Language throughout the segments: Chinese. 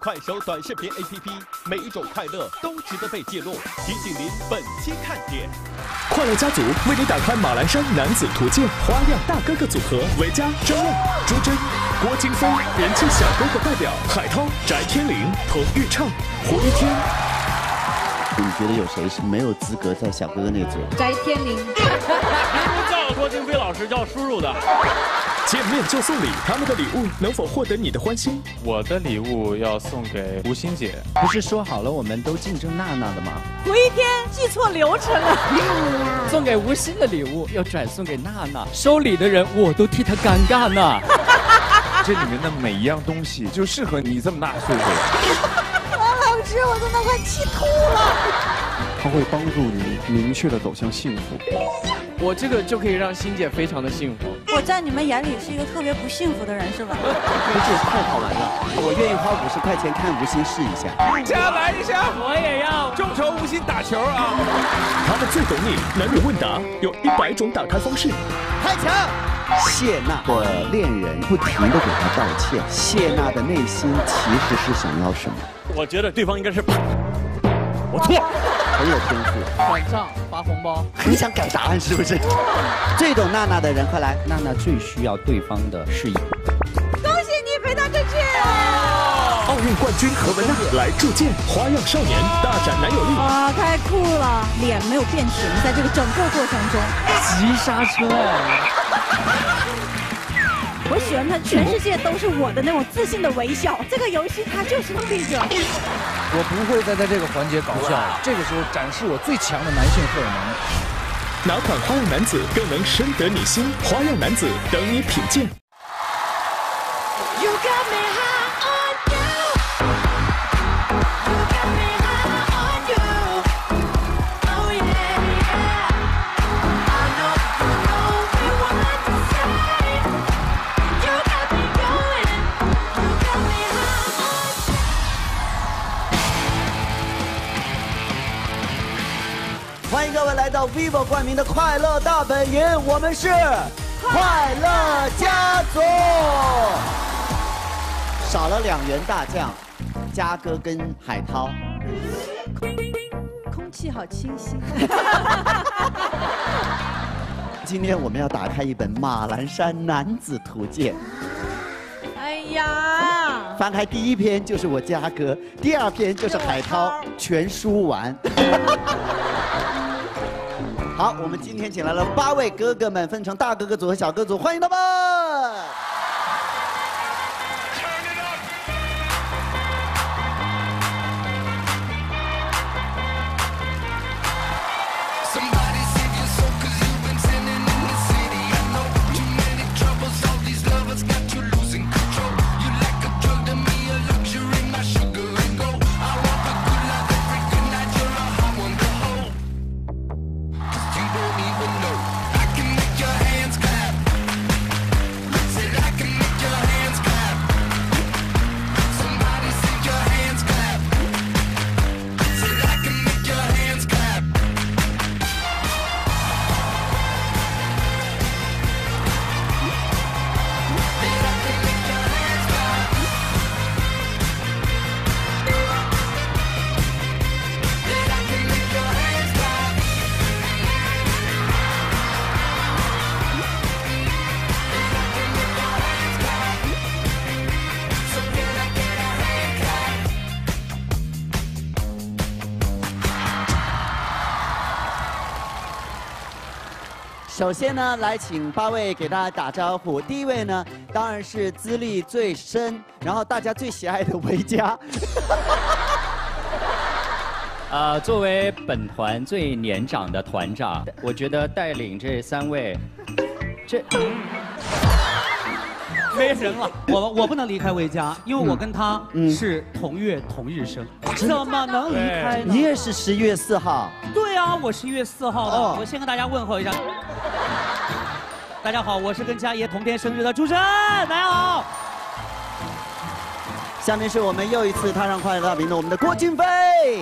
快手短视频 APP， 每一种快乐都值得被记录。提醒您本期看点： 快乐家族为你打开马栏山男子图鉴花样大哥哥组合：韦佳、周亮、朱桢、郭京飞，人气小哥哥代表海涛、翟天临、彭昱畅、胡一天。 你觉得有谁是没有资格在小哥哥那组？ 翟天临。 明明叫郭京飞老师叫叔叔的。 见面就送礼，他们的礼物能否获得你的欢心？ 我的礼物要送给吴昕姐。 不是说好了我们都竞争娜娜的吗？ 胡一天记错流程了。 送给吴昕的礼物要转送给娜娜，收礼的人我都替她尴尬呢。 这里面的每一样东西就适合你这么大岁数。 王老师，我真的快气吐了。 它会帮助你明确的走向幸福。 我这个就可以让昕姐非常的幸福。 我在你们眼里是一个特别不幸福的人，是吧？ 不是太好玩了，我愿意花50块钱看吴昕试一下。 下来一下， 我也要众筹吴昕打球啊！ 他们最懂你，男女问答有100种打开方式。 太强！谢娜的恋人不停地给她道歉，谢娜的内心其实是想要什么？ 我觉得对方应该是我错， 很有天赋。 转账发红包， 很想改答案是不是？最懂娜娜的人，快来！娜娜最需要对方的示意。 恭喜你陪她出去。 奥运冠军何文娜来助阵，花样少年大展男友力。 哇，太酷了！脸没有变形，在这个整个过程中， 急刹车我喜欢他，全世界都是我的那种自信的微笑。这个游戏它就是这个。 我不会再在这个环节搞笑，这个时候展示我最强的男性荷尔蒙。 哪款花样男子更能深得你心？花样男子等你品鉴。 欢迎各位来到 vivo 冠名的快乐大本营，我们是快乐家族。少了2员大将，嘉哥跟海涛。 空气好清新。 今天我们要打开一本《马栏山男子图鉴》。 哎呀！ 翻开第1篇就是我嘉哥，第2篇就是海涛，全书完。好，我们今天请来了8位哥哥们，分成大哥哥组和小哥组，欢迎他们！首先呢，来请8位给大家打招呼。第一位呢，当然是资历最深，然后大家最喜爱的韦佳。 作为本团最年长的团长，我觉得带领这3位， 没人了，我不能离开韦佳，因为我跟他是同月同日生，怎么能离开呢？ 你也是11月4号。 对啊，我11月4号的。我先跟大家问候一下，大家好，我是跟佳爷同天生日的朱桢，大家好。 下面是我们又一次踏上快乐大本营的我们的郭京飞。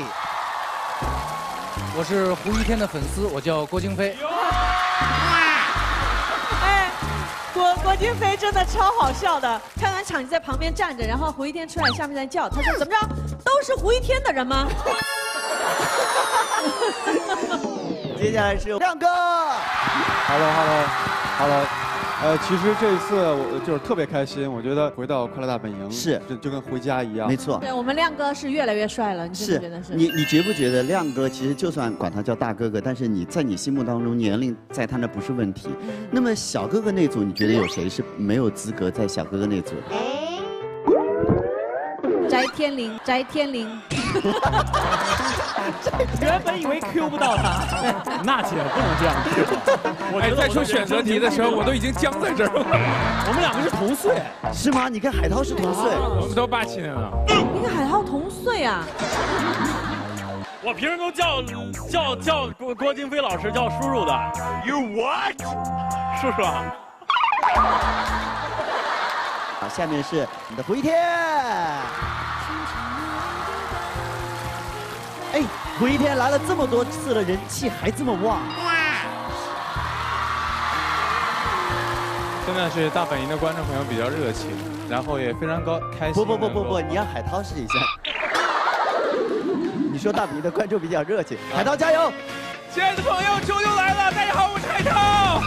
我是胡一天的粉丝，我叫郭京飞。 哎，郭郭京飞真的超好笑的，看完场你在旁边站着，然后胡一天出来，下面在叫，他说怎么着，都是胡一天的人吗？ 接下来是亮哥。 Hello。其实这一次我就是特别开心，我觉得回到快乐大本营是就跟回家一样。 没错。 对我们亮哥是越来越帅了，你觉得是？ 你觉不觉得亮哥其实就算管他叫大哥哥，但是你在你心目当中年龄在他那不是问题。那么小哥哥那组，你觉得有谁是没有资格在小哥哥那组的？ 翟天临。 原本以为 Q 不到他，娜姐不能这样 Q。 哎，在出选择题的时候，我都已经僵在这儿了。 我们两个是同岁， 是吗？你跟海涛是同岁， 我们都87年了。 你跟海涛同岁啊？ 我平时都叫郭京飞老师叫叔叔的。You what？ 叔叔。 好，下面是你的胡一天。哎，胡一天来了这么多次了，人气还这么旺。 真的是大本营的观众朋友比较热情，然后也非常开心。 不，你让海涛试一下。你说大本营的观众比较热情，海涛加油！ 亲爱的朋友，周六来了，大家好，我是海涛。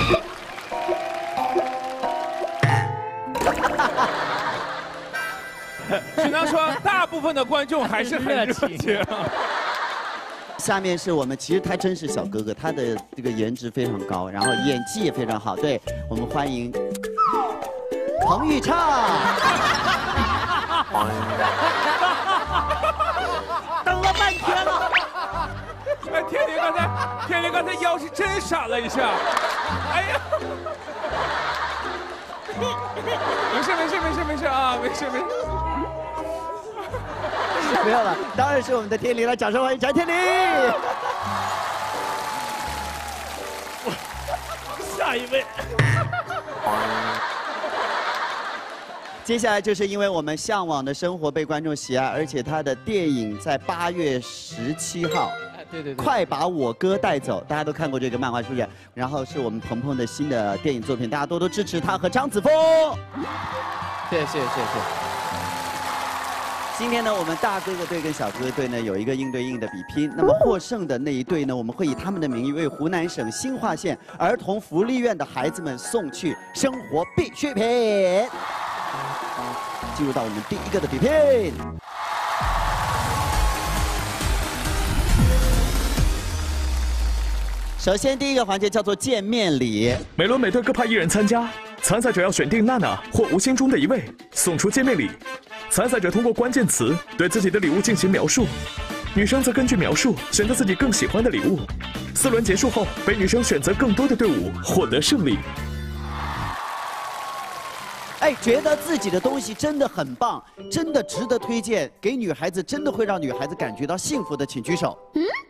只能说，大部分的观众还是很热情。 下面是我们，其实他真是小哥哥，他的这个颜值非常高，然后演技也非常好。对，我们欢迎彭昱畅。 等了半天了。 哎，天林刚才腰是真闪了一下。哎呀。没事啊，没事。 没有了，当然是我们的天林了，掌声欢迎翟天临。 下一位。 接下来就是因为我们《向往的生活》被观众喜爱，而且他的电影在8月17号。 对， 快把我哥带走！大家都看过这个漫画，是不是？然后是我们鹏鹏的新的电影作品，大家多多支持他和张子枫。 谢谢。 今天呢，我们大哥哥队跟小哥哥队呢有一个硬对硬的比拼。那么获胜的那一队呢，我们会以他们的名义为湖南省新化县儿童福利院的孩子们送去生活必需品。进入到我们第一个的比拼。首先，第一个环节叫做见面礼。 每轮每队各派1人参加，参赛者要选定娜娜或吴心中的一位，送出见面礼。参赛者通过关键词对自己的礼物进行描述，女生则根据描述选择自己更喜欢的礼物。4轮结束后，被女生选择更多的队伍获得胜利。 哎，觉得自己的东西真的很棒，真的值得推荐给女孩子，真的会让女孩子感觉到幸福的，请举手。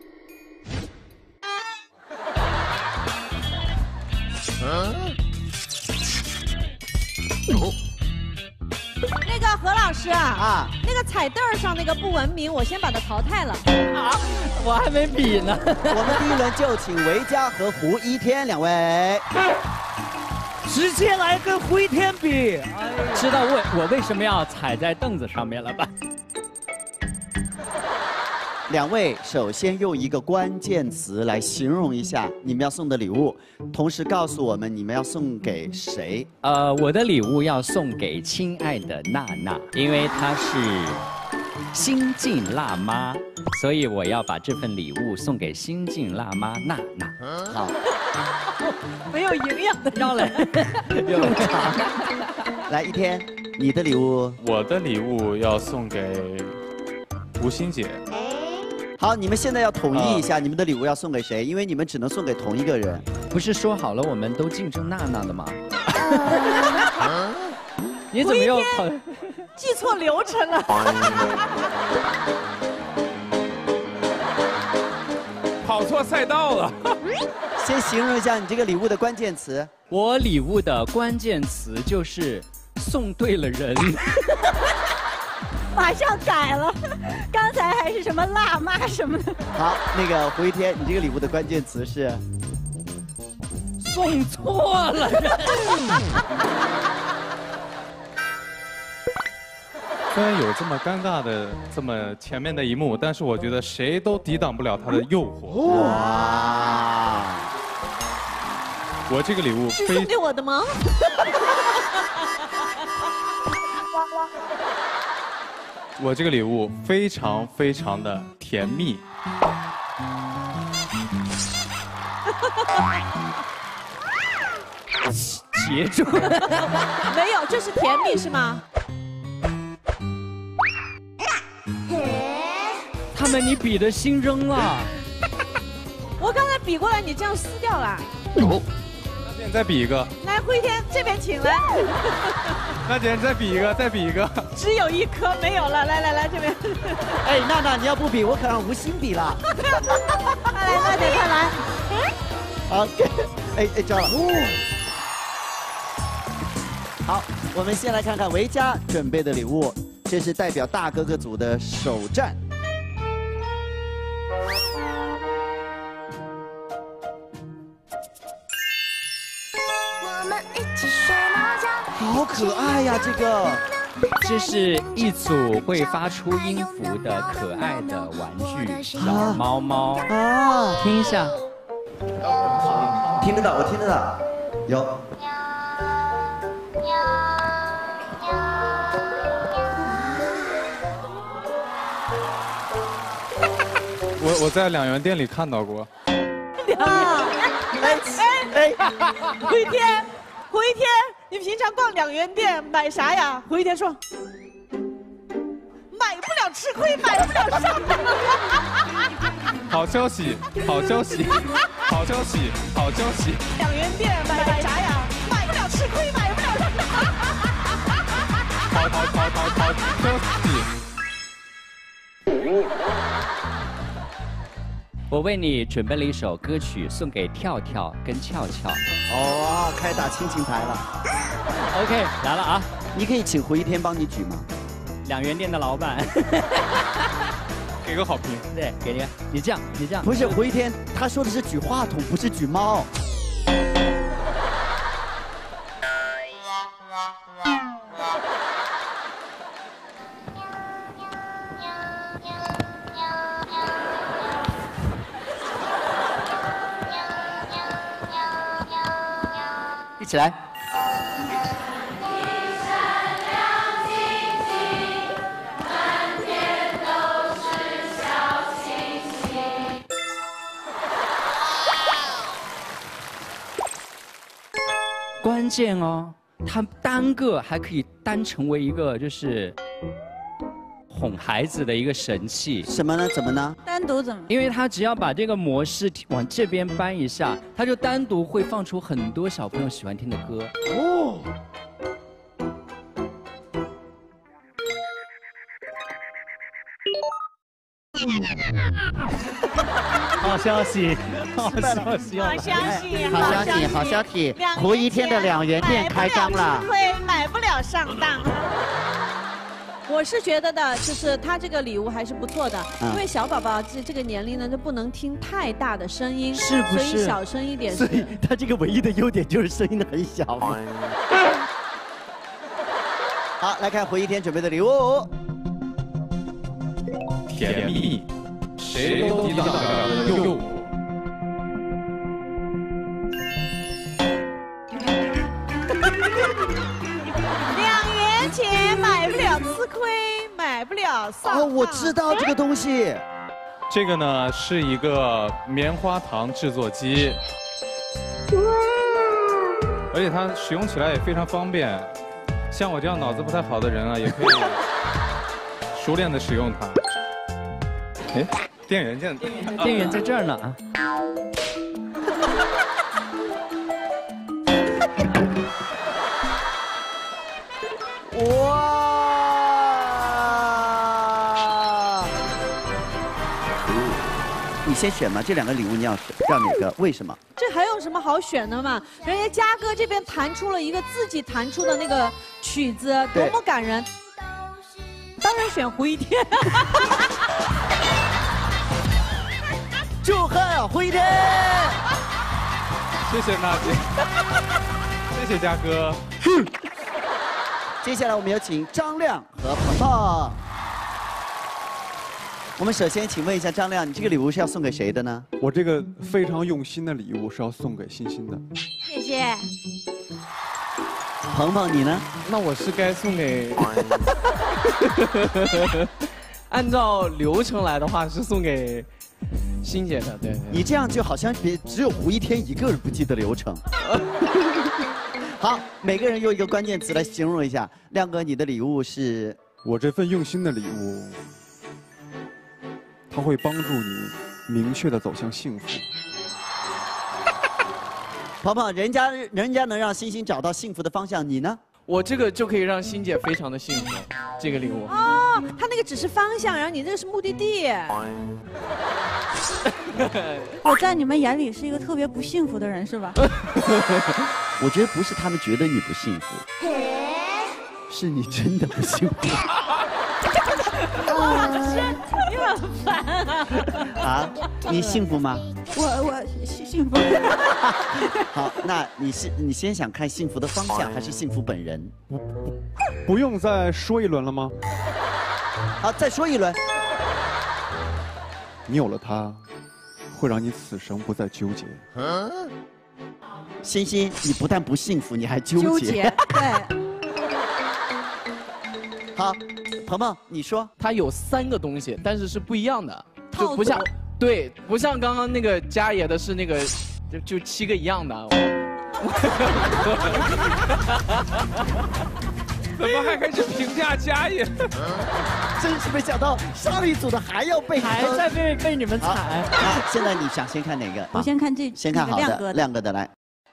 那个何老师啊，那个彩凳上那个不文明，我先把它淘汰了。 啊，我还没比呢。 我们第一轮就请维嘉和胡一天2位， 直接来跟胡一天比。知道我为什么要踩在凳子上面了吧 ？2位首先用一个关键词来形容一下你们要送的礼物，同时告诉我们你们要送给谁。 我的礼物要送给亲爱的娜娜，因为她是新晋辣妈，所以我要把这份礼物送给新晋辣妈娜娜。 好， 没有营养的绕了又长。来，一天，你的礼物？ 我的礼物要送给吴欣姐。 好，你们现在要统一一下，你们的礼物要送给谁？因为你们只能送给同一个人。 不是说好了我们都竞争娜娜的吗？ 你怎么又记错流程了？ 跑错赛道了。 先形容一下你这个礼物的关键词。 我礼物的关键词就是送对了人。 马上改了，刚才还是什么辣妈什么的。 好，那个胡一天，你这个礼物的关键词是送错了。 虽然有这么尴尬的这么前面的一幕，但是我觉得谁都抵挡不了它的诱惑。哇！我这个礼物是送给我的吗？ 我这个礼物非常非常的甜蜜。 结住。 没有，就是甜蜜是吗？ 他们你比的心扔了。 我刚才比过来，你这样撕掉了。 有。那姐再比一个。 来，辉天这边请来。 那姐再比一个，再比一个。 只有一颗没有了，来这边。 哎，娜娜你要不比，我可让吴昕比了。 快来，娜姐快来。 好，哎，招了。好，我们先来看看维嘉准备的礼物，这是代表大哥哥组的首战。好可爱呀，这个。 这是一组会发出音符的可爱的玩具小猫猫啊，听一下。 听得到，我听得到，有。 我在2元店里看到过。 回天，你平常逛2元店买啥呀？回天说，买不了吃亏，买不了上当。 好消息，好消息，好消息，好消息。 2元店买啥呀？买不了吃亏，买不了上当。 好消息。 我为你准备了一首歌曲，送给跳跳跟俏俏。 哦，开打亲情牌了。 OK， 来了啊！ 你可以请胡一天帮你举吗 ？2元店的老板。 给个好评。 对，给你。你这样。 不是胡一天，他说的是举话筒，不是举猫。 一起来。关键哦，它单个还可以单成为一个就是哄孩子的一个神器。 什么呢？怎么呢？ 单独怎么？ 因为它只要把这个模式往这边搬一下，它就单独会放出很多小朋友喜欢听的歌。哦。 好消息，好消息， 好消息！胡一天的2元店开张了。 买不了上当。我是觉得的，就是他这个礼物还是不错的，因为小宝宝这个年龄呢，就不能听太大的声音， 是不是？ 所以小声一点。 所以他这个唯一的优点就是声音很小。好，来看胡一天准备的礼物。 甜蜜，谁都抵挡不了的诱惑。 2元钱买不了吃亏，买不了上当。 哦，我知道这个东西。 这个呢是一个棉花糖制作机，而且它使用起来也非常方便，像我这样脑子不太好的人啊，也可以熟练的使用它。哎，电源键， 电源在这儿呢啊！ 哇！你先选嘛，这2个礼物你要让哪个？为什么？ 这还有什么好选的嘛？人家嘉哥这边弹出了一个自己弹出的那个曲子，多么感人！当然选胡一天。 祝贺胡一天！ 谢谢娜姐，谢谢嘉哥。 接下来我们有请张亮和鹏鹏。我们首先请问一下张亮，你这个礼物是要送给谁的呢？ 我这个非常用心的礼物是要送给欣欣的。 谢谢。 鹏鹏，你呢？ 那我是该送给。按照流程来的话，是送给欣姐的。对。 你这样就好像只有胡一天一个人不记得流程。好，每个人用一个关键词来形容一下。亮哥，你的礼物是？ 我这份用心的礼物。它会帮助你明确的走向幸福。 鹏鹏，人家能让欣欣找到幸福的方向，你呢？ 我这个就可以让欣姐非常的幸福，这个礼物。 哦，他那个只是方向，然后你这个是目的地。 我在你们眼里是一个特别不幸福的人，是吧？ 我觉得不是他们觉得你不幸福，是你真的不幸福。 你很烦啊！ 啊，你幸福吗？ 我幸福。 好，那你先想看幸福的方向，还是幸福本人？ 不用再说一轮了吗？ 好，再说一轮。 你有了它，会让你此生不再纠结。 欣欣，你不但不幸福，你还纠结。 对。 好，鹏鹏，你说。 它有3个东西，但是是不一样的，就不像，对，不像刚刚那个嘉爷的是那个，就7个一样的。 怎么还开始评价嘉爷？ 真是没想到上一组的还要被还在被你们踩。 好，现在你想先看哪个？ 我先看这， 先看好的，亮哥的来。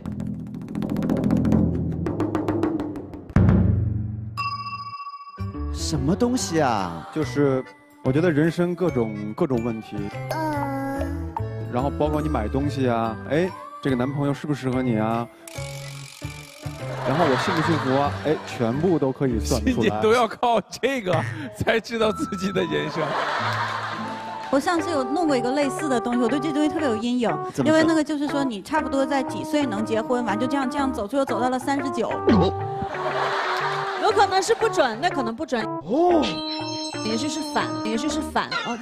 什么东西啊？ 就是我觉得人生各种问题，然后包括你买东西啊，哎，这个男朋友适不适合你啊？然后我幸不幸福啊？哎，全部都可以算出来。 欣姐都要靠这个才知道自己的人生。 我上次有弄过一个类似的东西，我对这东西特别有阴影，因为那个就是说你差不多在几岁能结婚，完就这样走，最后走到了39。 有可能是不准，那可能不准。哦，也许是反哦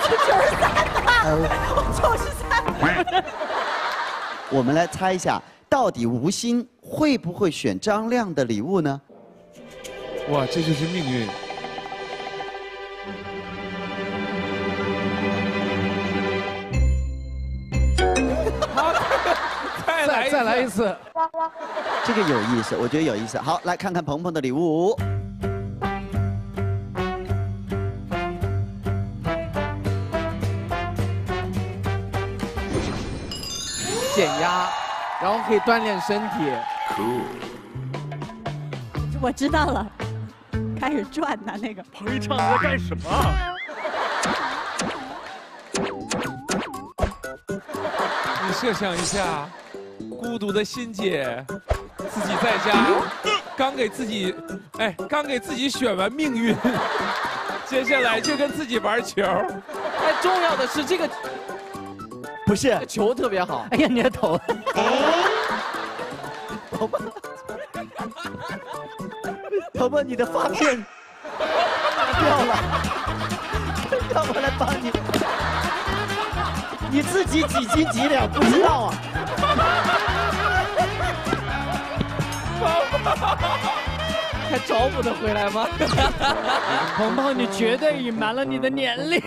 ，93。 我们来猜一下，到底吴昕会不会选张亮的礼物呢？ 哇，这就是命运。 再来一次。 这个有意思，我觉得有意思。好，来看看鹏鹏的礼物。 减压，然后可以锻炼身体。 我知道了，开始转呢那个。 彭昱畅你在干什么？ 你设想一下，孤独的欣姐，自己在家，刚给自己选完命运，接下来就跟自己玩球。 哎，重要的是这个。 不是球特别好。 哎呀，你的头！ 鹏鹏，你的发片掉了，让我来帮你。你自己几斤几两不知道啊？ 还找补得回来吗？ 鹏鹏，你绝对隐瞒了你的年龄。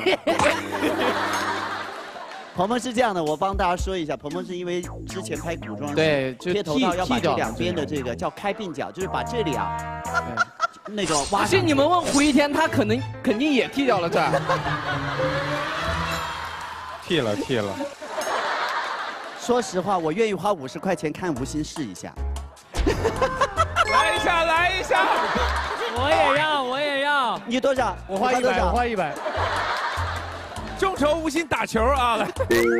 鹏鹏是这样的，我帮大家说一下，鹏鹏是因为之前拍古装， 对， 贴头套要把这两边的这个叫开鬓角，就是把这里啊，那个挖。 而且你们问胡一天，他肯定也剃掉了这儿。 剃了。 说实话，我愿意花50块钱看吴昕试一下。 来一下。 我也要。 你多少？ 我花100，我花100。 众筹吴昕打球啊！来，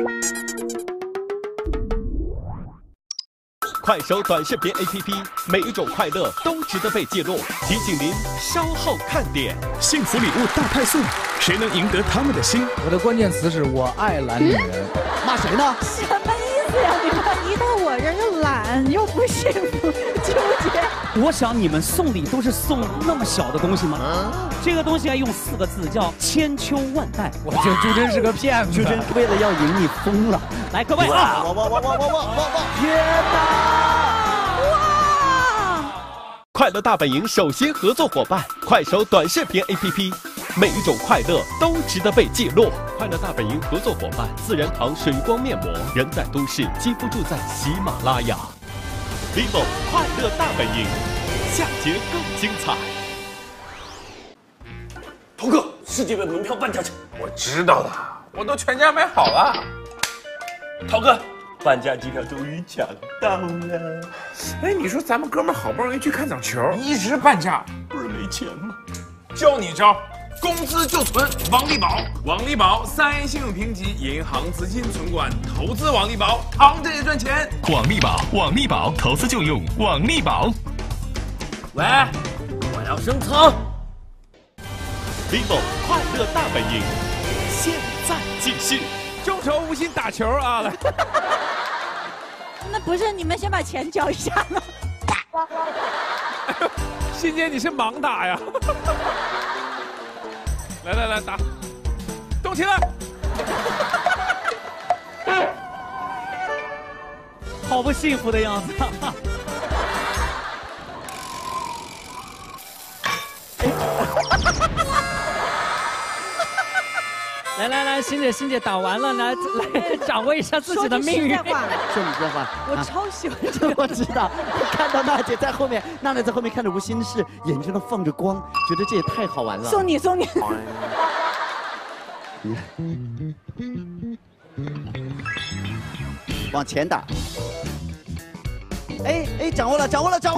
快手短视频 APP， 每一种快乐都值得被记录。提醒您稍后看点。 幸福礼物大派送，谁能赢得他们的心？ 我的关键词是我爱懒女人。 骂谁呢？ 什么意思呀？你们一到我人又懒又不幸福，纠结。 我想你们送礼都是送那么小的东西吗？这个东西还用4个字叫千秋万代。 我觉得朱桢是个骗子。 朱桢为了要赢你疯了。 来，各位啊！ 天哪！ 哇！ 快乐大本营首席合作伙伴快手短视频 APP， 每一种快乐都值得被记录。快乐大本营合作伙伴自然堂水光面膜，人在都市，肌肤住在喜马拉雅。vivo 快乐大本营，下节更精彩。 涛哥，世界杯门票半价抢， 我知道了，我都全家买好了。 涛哥，半价机票终于抢到了。 哎，你说咱们哥们好不容易去看场球，一直半价， 不是没钱吗？ 教你一招。工资就存王力宝，王力宝3A 信用评级，银行资金存管，投资王力宝，扛着也赚钱。 王力宝，王力宝，投资就用王力宝。 喂，我要升舱。 vivo 快乐大本营，现在继续。 众筹无心打球啊！来， 那不是你们先把钱交一下吗？ 欣姐，你是盲打呀？来打，动起来！ 好不幸福的样子。来，欣姐打完了，来掌握一下自己的命运。 说你这话， 我超喜欢这个。 我知道，看到娜姐在后面，娜娜在后面看着吴心事，眼睛上放着光，觉得这也太好玩了。 送你。 往前打。哎，掌握了。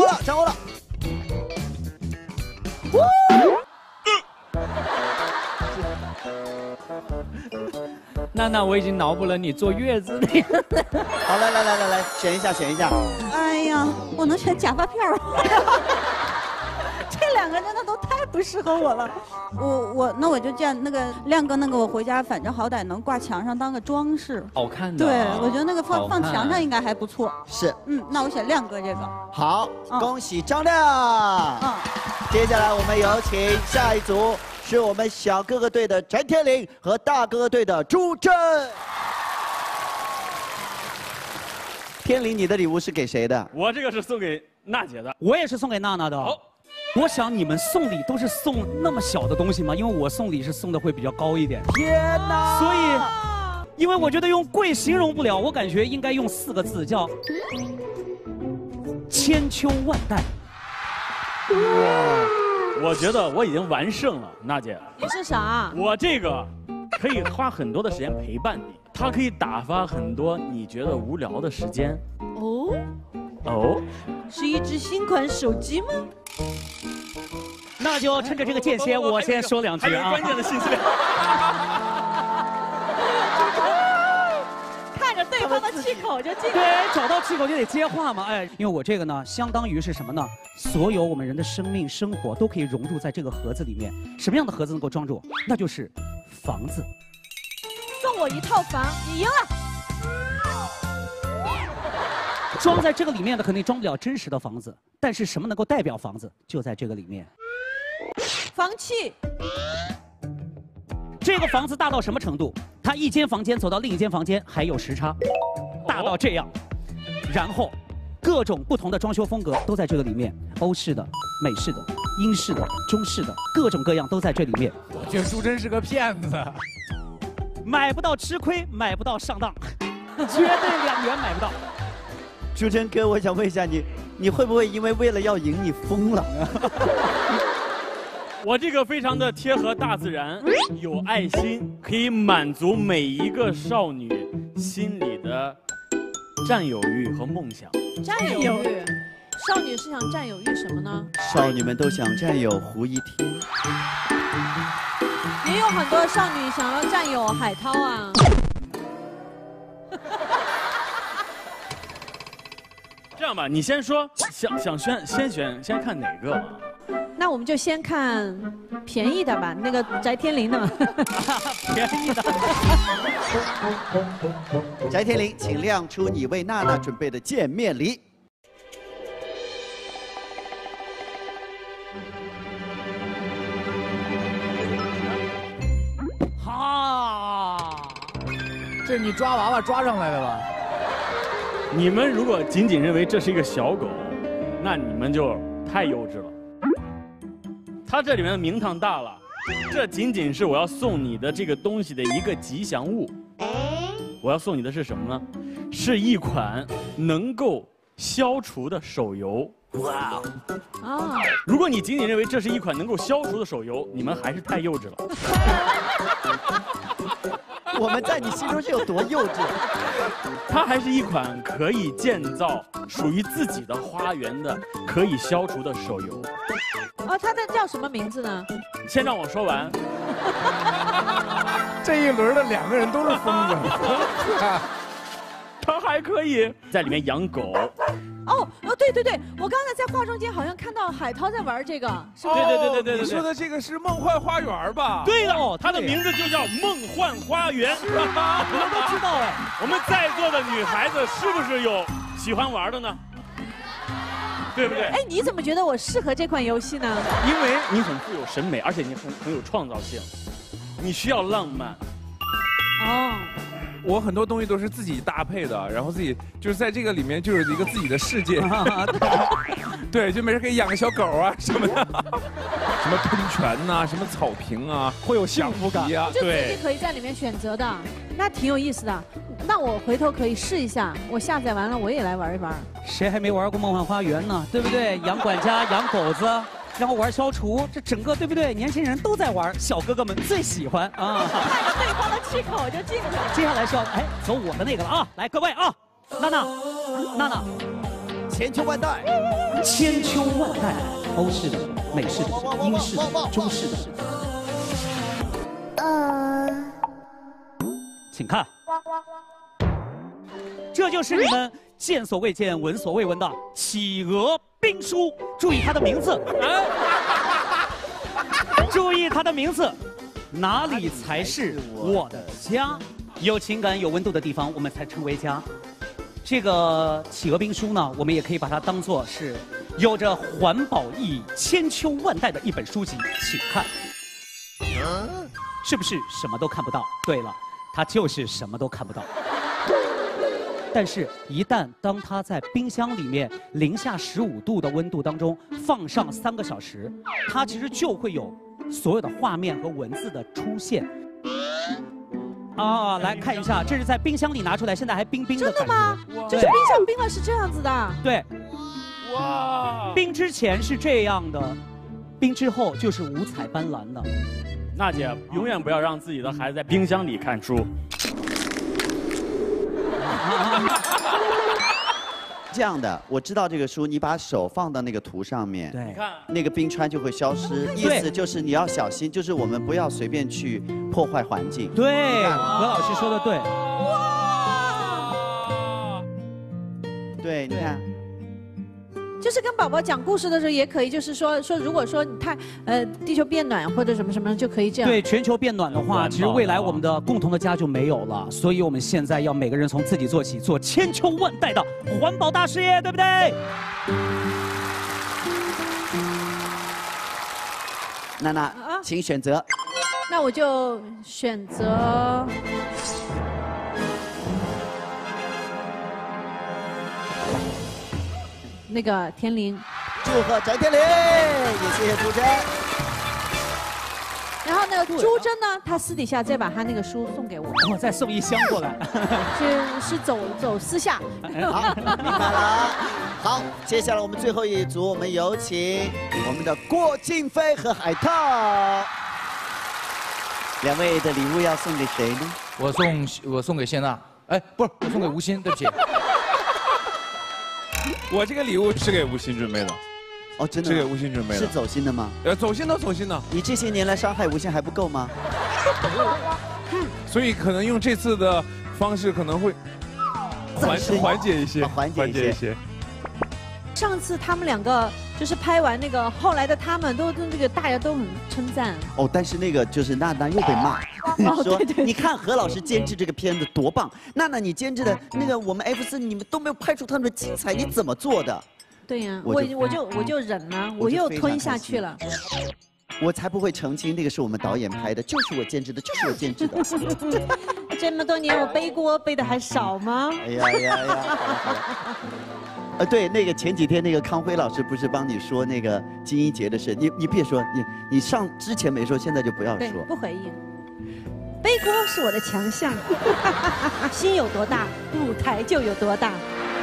娜，我已经脑补了你坐月子里。 好，来，选一下。 哎呀，我能选假发片吗？这2个真的都太不适合我了。那我就这样，那个亮哥，那个我回家反正好歹能挂墙上当个装饰， 好看的。 对，我觉得那个放墙上应该还不错。 是， 那我选亮哥这个。 好，恭喜张亮。接下来我们有请下一组。是我们小哥哥队的翟天临和大哥哥队的朱桢。天临，你的礼物是给谁的？ 我这个是送给娜姐的， 我也是送给娜娜的。好，我想你们送礼都是送那么小的东西吗？因为我送礼是送的会比较高一点。 天哪！ 所以，因为我觉得用贵形容不了，我感觉应该用4个字，叫千秋万代。 哇！我觉得我已经完胜了，娜姐。 你是啥？ 我这个可以花很多的时间陪伴你，它可以打发很多你觉得无聊的时间。哦， 是一只新款手机吗？ 那就趁着这个间歇，我先说2句啊。 还有关键的信息量。 看着对方的气口就进。 对，找到气口就得接话嘛。哎，因为我这个呢，相当于是什么呢？所有我们人的生命、生活都可以融入在这个盒子里面。什么样的盒子能够装住？那就是房子。 送我一套房，你赢了。 装在这个里面的肯定装不了真实的房子，但是什么能够代表房子？就在这个里面。 房契。 这个房子大到什么程度？它一间房间走到另一间房间还有时差，大到这样。然后，各种不同的装修风格都在这个里面，欧式的、美式的、英式的、中式的，各种各样都在这里面。 我觉得朱桢是个骗子， 买不到吃亏，买不到上当，绝对2元买不到。 朱桢哥，我想问一下你会不会因为了要赢你疯了？ 我这个非常的贴合大自然，有爱心，可以满足每一个少女心里的占有欲和梦想。 占有欲，少女是想占有欲什么呢？ 少女们都想占有胡一婷， 也有很多少女想要占有海涛啊。 这样吧，你先说，先看哪个？ 那我们就先看便宜的吧，那个翟天临的嘛。 便宜的。 翟天临，请亮出你为娜娜准备的见面礼。 哈，这你抓娃娃抓上来的吧？ 你们如果仅仅认为这是一个小狗，那你们就太幼稚了。它这里面的名堂大了，这仅仅是我要送你的这个东西的一个吉祥物。我要送你的是什么呢？是一款能够消除的手游。哇！啊！如果你仅仅认为这是一款能够消除的手游，你们还是太幼稚了。 我们在你心中是有多幼稚？ 它还是一款可以建造属于自己的花园的可以消除的手游。 哦，它的叫什么名字呢？ 先让我说完。 这一轮的2个人都是疯子。 它还可以在里面养狗。 哦，对对对，我刚才在化妆间好像看到海涛在玩这个，是吧？ 对， 你说的这个是梦幻花园吧？ 对了，它的名字就叫梦幻花园。 你们都知道哎。 我们在座的女孩子是不是有喜欢玩的呢？对不对？ 哎，你怎么觉得我适合这款游戏呢？ 因为你很富有审美，而且你很有创造性，你需要浪漫。 哦。 我很多东西都是自己搭配的，然后自己就是在这个里面就是一个自己的世界。对，就没事可以养个小狗啊什么的，什么喷泉呐、什么草坪啊， 会有幸福感啊。 就自己可以在里面选择的，那挺有意思的。那我回头可以试一下，我下载完了我也来玩一玩。 谁还没玩过梦幻花园呢？对不对？养管家，养狗子。然后玩消除，这整个对不对？年轻人都在玩，小哥哥们最喜欢啊！ 看着对方的气口就进去了。 接下来是要走我的那个了啊！来，各位啊，娜娜， 千秋万代， 千秋万代，欧式的、美式的、英式的、中式的。请看，这就是你们见所未见、闻所未闻的企鹅兵书。注意它的名字，注意它的名字，哪里才是我的家？有情感、有温度的地方，我们才称为家。这个企鹅兵书呢，我们也可以把它当作是有着环保意义、千秋万代的一本书籍。请看，是不是什么都看不到？对了，它就是什么都看不到。但是，一旦当它在冰箱里面零下15度的温度当中放上3个小时，它其实就会有所有的画面和文字的出现。啊，来看一下，这是在冰箱里拿出来，现在还冰冰的。 真的吗？就是冰箱冰了是这样子的。 对。 哇！ 冰之前是这样的，冰之后就是五彩斑斓的。 娜姐，永远不要让自己的孩子在冰箱里看书。 这样的，我知道这个书，你把手放到那个图上面， 对， 那个冰川就会消失。意思就是你要小心，就是我们不要随便去破坏环境。 对，何老师说的对。 哇！ 对，你看。 就是跟宝宝讲故事的时候也可以，就是说如果说你地球变暖或者什么什么就可以这样。 对，全球变暖的话，其实未来我们的共同的家就没有了，所以我们现在要每个人从自己做起，做千秋万代的环保大事业，对不对？ 娜娜，请选择。 那我就选择。那个天临， 祝贺翟天临，也谢谢朱桢。 然后那个朱桢呢，她私底下再把她那个书送给我， 我再送1箱过来， 是走私下。 好，明白了。好，接下来我们最后一组，我们有请我们的郭京飞和海涛。2位的礼物要送给谁呢？ 我送给谢娜，哎，不是，我送给吴昕，对不起。 我这个礼物是给吴昕准备的， 哦，真的是给吴昕准备的， 是走心的吗？ 走心的，走心的。 你这些年来伤害吴昕还不够吗？ 所以可能用这次的方式可能会缓解一些， 缓解一些。 上次他们2个就是拍完那个后来的他们都那个大家都很称赞。 哦，但是那个就是娜娜又被骂，说你看何老师监制这个片子多棒，娜娜你监制的那个我们 F4你们都没有拍出他们的精彩，你怎么做的？ 对呀，我就忍了，我又吞下去了。 我才不会澄清，那个是我们导演拍的，就是我监制的，就是我监制的。 这么多年我背锅背的还少吗？ 哎呀呀呀！对，那个前几天那个康辉老师不是帮你说那个金一杰的事，你别说，你上之前没说，现在就不要说。 不回应。背锅是我的强项，心有多大，舞台就有多大。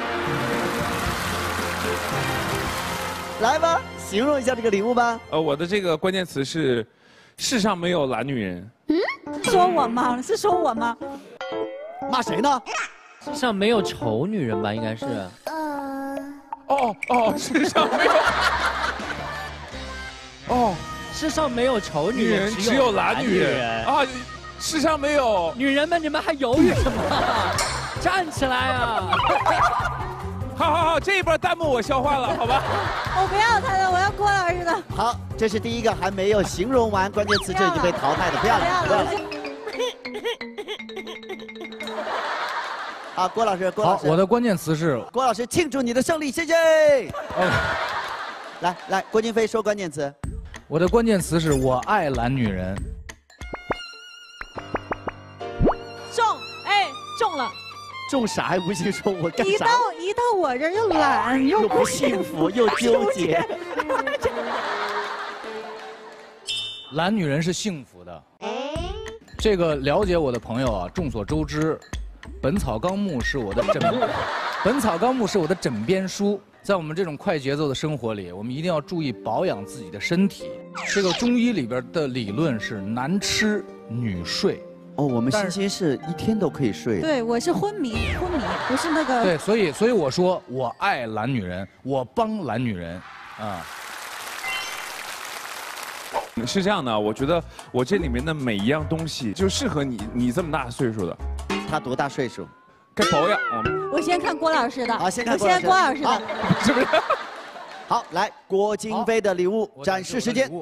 来吧，形容一下这个礼物吧。 我的这个关键词是，世上没有懒女人。 说我吗？是说我吗？ 骂谁呢？ 世上没有丑女人吧？应该是。 世上没有。 世上没有丑女人， 只有懒女人啊！世上没有女人们，你们还犹豫什么？站起来啊！ 好，这一波弹幕我消化了，好吧？ 我不要他的，我要郭老师的。 好，这是第一个还没有形容完关键词就已经被淘汰的，不要了。好，郭老师， 好，我的关键词是郭老师庆祝你的胜利，谢谢。来，郭京飞说关键词。 我的关键词是我爱懒女人。 中了。 中啥还不信说我干啥？ 一到我这儿又懒又不幸福又纠结。 懒女人是幸福的。这个了解我的朋友啊，众所周知，《本草纲目》是我的枕边书。在我们这种快节奏的生活里，我们一定要注意保养自己的身体。这个中医里边的理论是男吃女睡。 我们欣欣是一天都可以睡。 对，我是昏迷，不是那个。 对，所以我说我爱懒女人，我帮懒女人，啊。 是这样的，我觉得我这里面的每一样东西就适合你这么大岁数的。 他多大岁数？ 该保养。 我先看郭老师的。 好，先看郭老师的。 是不是？ 好，来郭京飞的礼物展示时间。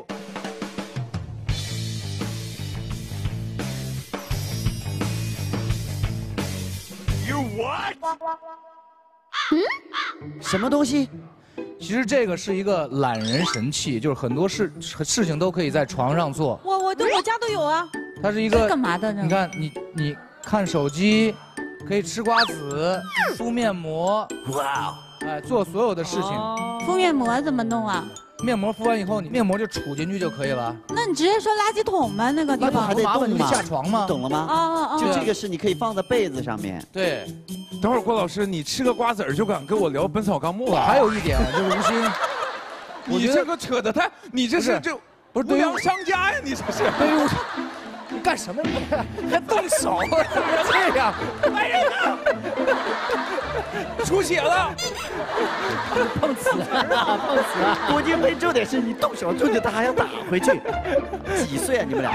什么东西？ 其实这个是一个懒人神器，就是很多事情都可以在床上做。 我家都有啊。 它是一个干嘛的呢？ 你看你看手机，可以吃瓜子，敷面膜，哇，做所有的事情。 敷面膜怎么弄啊？ 面膜敷完以后，你面膜就杵进去就可以了。 那你直接说垃圾桶吗？那个地方还得动吗？ 下床吗？ 懂了吗？就这个是你可以放在被子上面。 对。 等会儿郭老师，你吃个瓜子儿就敢跟我聊《本草纲目》了？ 还有一点就是吴昕， 你这个扯得太，你这是这不是无良商家呀？你这是。 对于你干什么？你还动手？这样， 哎呀，出血了！ 碰瓷啊！碰瓷啊！ 郭京飞重点是你动手出去，他还要打回去。几岁啊？你们俩？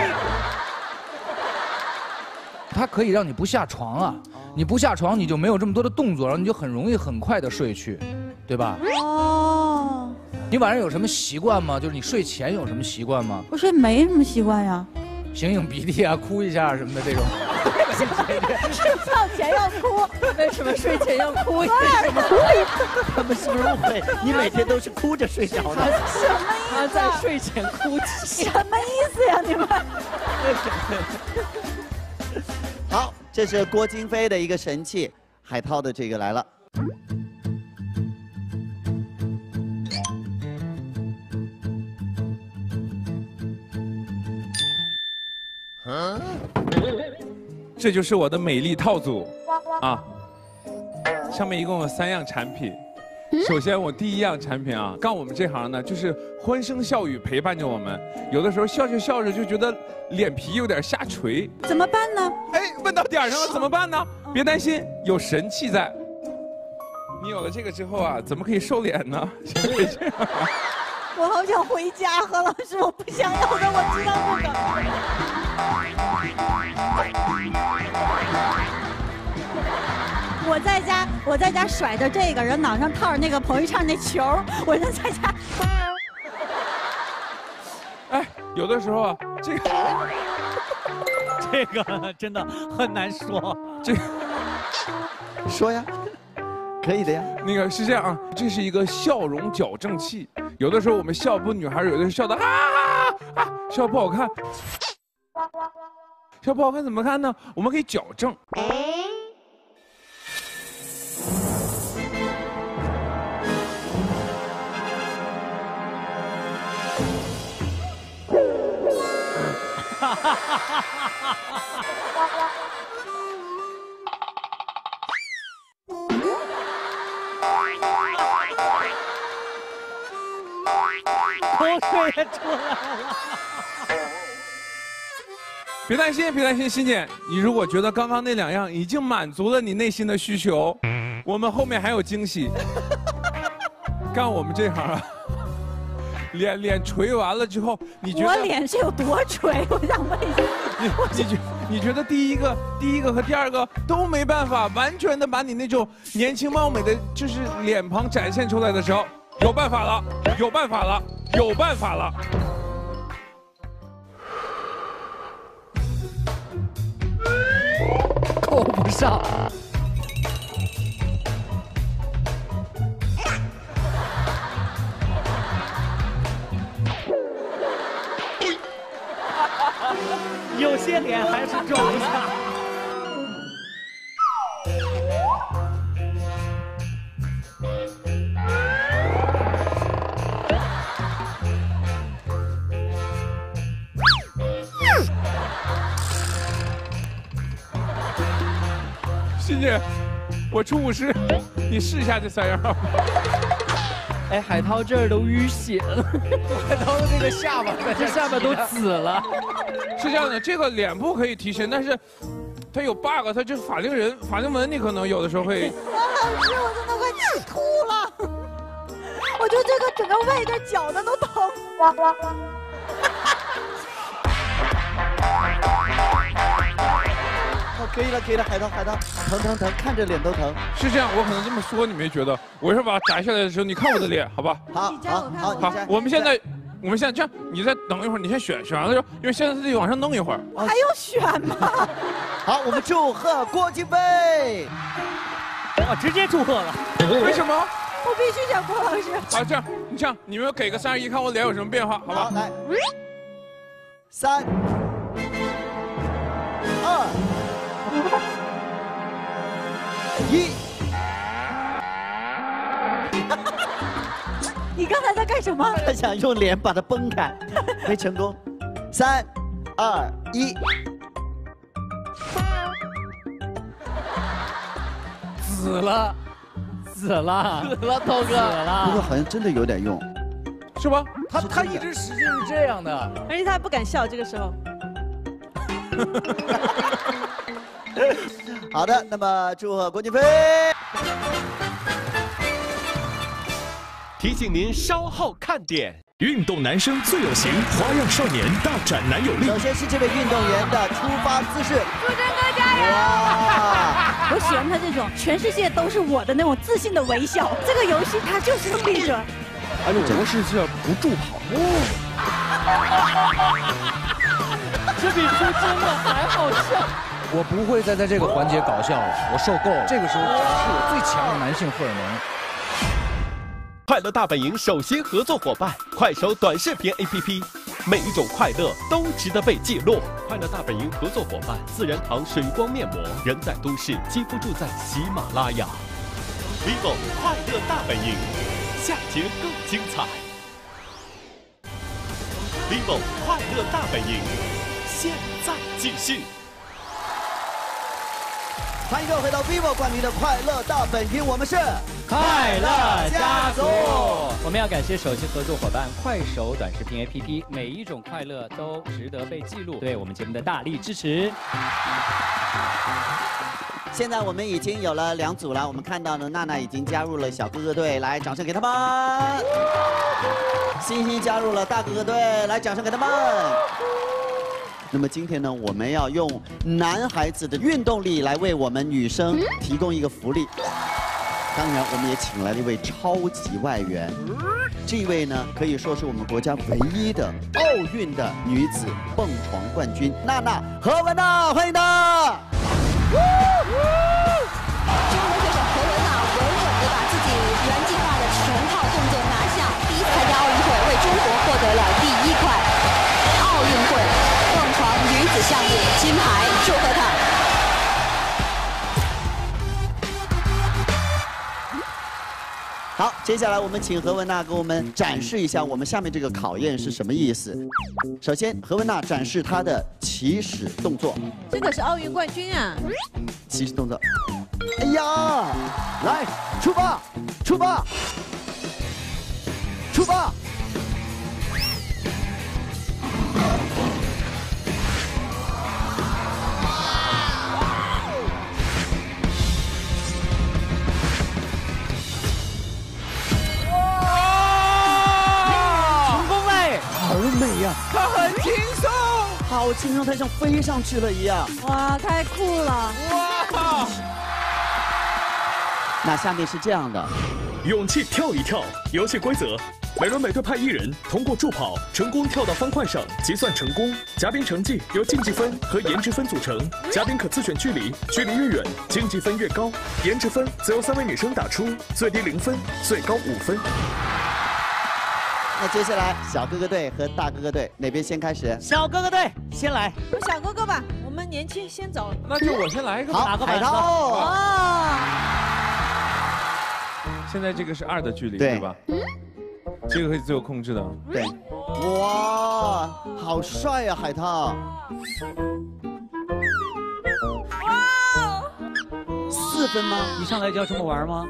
它可以让你不下床啊！你不下床，你就没有这么多的动作，然后你就很容易很快的睡去，对吧？ 哦。 你晚上有什么习惯吗？就是你睡前有什么习惯吗？ 我睡没什么习惯呀。 擤擤鼻涕啊，哭一下什么的这种。 睡觉前要哭，为什么睡前要哭？ 他们是不是误会？你每天都是哭着睡觉的？ 什么意思？ 他在睡前哭泣。 什么意思呀？你们？ 好，这是郭京飞的一个神器，海涛的这个来了。 这就是我的美丽套组啊，上面一共有3样产品。首先，我第一样产品啊，干我们这行呢，就是欢声笑语陪伴着我们。有的时候笑着笑着就觉得脸皮有点下垂， 怎么办呢？ 哎，问到点上了，怎么办呢？别担心，有神器在。你有了这个之后啊，怎么可以瘦脸呢？ 我好想回家，何老师，我不想要的，我知道这个。我在我在家甩着这个，人脑上套着那个彭昱畅那球，我就在家。 哎，有的时候啊， 这个真的很难说。 这个说呀，可以的呀。 那个是这样啊，这是一个笑容矫正器。有的时候我们笑不，女孩有的时候笑的笑不好看，笑不好看怎么看呢？我们可以矫正。 口水也出来了。 别担心，别担心，欣姐，你如果觉得刚刚那2样已经满足了你内心的需求，我们后面还有惊喜。干我们这行啊，脸捶完了之后，你觉得我脸是有多垂？我想问一下。 你觉得第一个和第2个都没办法完全的把你那种年轻貌美的就是脸庞展现出来的时候，有办法了，有办法了，有办法了。 够不上。 有些脸还是装不下。 欣姐，我出50，你试一下这3样。 哎，海涛这儿都淤血了，海涛的这个下巴，这下巴都紫了。 是这样的，这个脸部可以提升，但是它有 bug， 它就是法令纹，你可能有的时候会。 王老师，我真的快气吐了，我就这个整个外边绞的都疼。 哦，可以了，可以了，海涛，疼，看着脸都疼。 是这样，我可能这么说你没觉得，我是把它摘下来的时候，你看我的脸，好吧？ 好， 我们现在这样，你再等一会儿，你先选完了之后，因为现在自己往上弄一会儿。 还用选吗？ 好，我们祝贺郭京飞。 我直接祝贺了。 为什么？ 我必须选郭老师。 好，这样，你们给个31，看我脸有什么变化，好吧？ 好，来，3、2。 你刚才在干什么？ 他想用脸把它崩开，没成功。3、2、1。 紫了，涛哥， 不过好像真的有点用， 是吧？ 他一直使劲是这样的， 而且他还不敢笑，这个时候。 好的，那么祝贺郭京飞。 提醒您稍后看点。 运动男生最有型，花样少年大展男友力。 首先是这位运动员的出发姿势。 朱真哥加油！哇，我喜欢他这种全世界都是我的那种自信的微笑。这个游戏他就是胜利者。 哎呦，我是这不助跑。 这比朱真的还好笑。 我不会再在这个环节搞笑了，我受够了。这个时候展示我最强的男性荷尔蒙。 快乐大本营首席合作伙伴快手短视频 APP， 每一种快乐都值得被记录。快乐大本营合作伙伴自然堂水光面膜，人在都市，肌肤住在喜马拉雅。vivo 快乐大本营，下节更精彩。vivo 快乐大本营，现在继续。 欢迎各位回到 vivo 冠名的快乐大本营，我们是快乐家族。我们要感谢首席合作伙伴快手短视频 APP， 每一种快乐都值得被记录，对我们节目的大力支持。 现在我们已经有了2组了，我们看到呢，娜娜已经加入了小哥哥队，来，掌声给他们。欣欣加入了大哥哥队，来，掌声给他们。 那么今天呢，我们要用男孩子的运动力来为我们女生提供一个福利。当然，我们也请来了一位超级外援。这一位呢，可以说是我们国家唯一的奥运的女子蹦床冠军娜娜何雯娜，欢迎她！ 中国选手何雯娜稳稳地把自己原计划的全套动作拿下，第一次参加奥运会，为中国获得了第1块奥运会蹦床女子项目金牌，祝贺她！ 好，接下来我们请何雯娜给我们展示一下我们下面这个考验是什么意思。首先，何雯娜展示她的起始动作。 这个是奥运冠军啊！ 起始动作。哎呀，来，出发，出发，出发！好美呀！ 她很轻松， 好轻松，她像飞上去了一样。 哇，太酷了！ 哇！ 那下面是这样的， 勇气跳一跳。游戏规则：每轮每队派1人，通过助跑成功跳到方块上计算成功。嘉宾成绩由竞技分和颜值分组成，嘉宾可自选距离，距离越远，竞技分越高。颜值分则由3位女生打出，最低0分，最高5分。 那接下来小哥哥队和大哥哥队哪边先开始？ 小哥哥队先来。 小哥哥吧，我们年轻先走。 那就我先来一个吧。 好，海涛。 哦。 现在这个是2的距离，对吧？这个可以自由控制的。 对。哇，好帅呀，海涛。 哇 ！4分吗？ 一上来就要这么玩吗？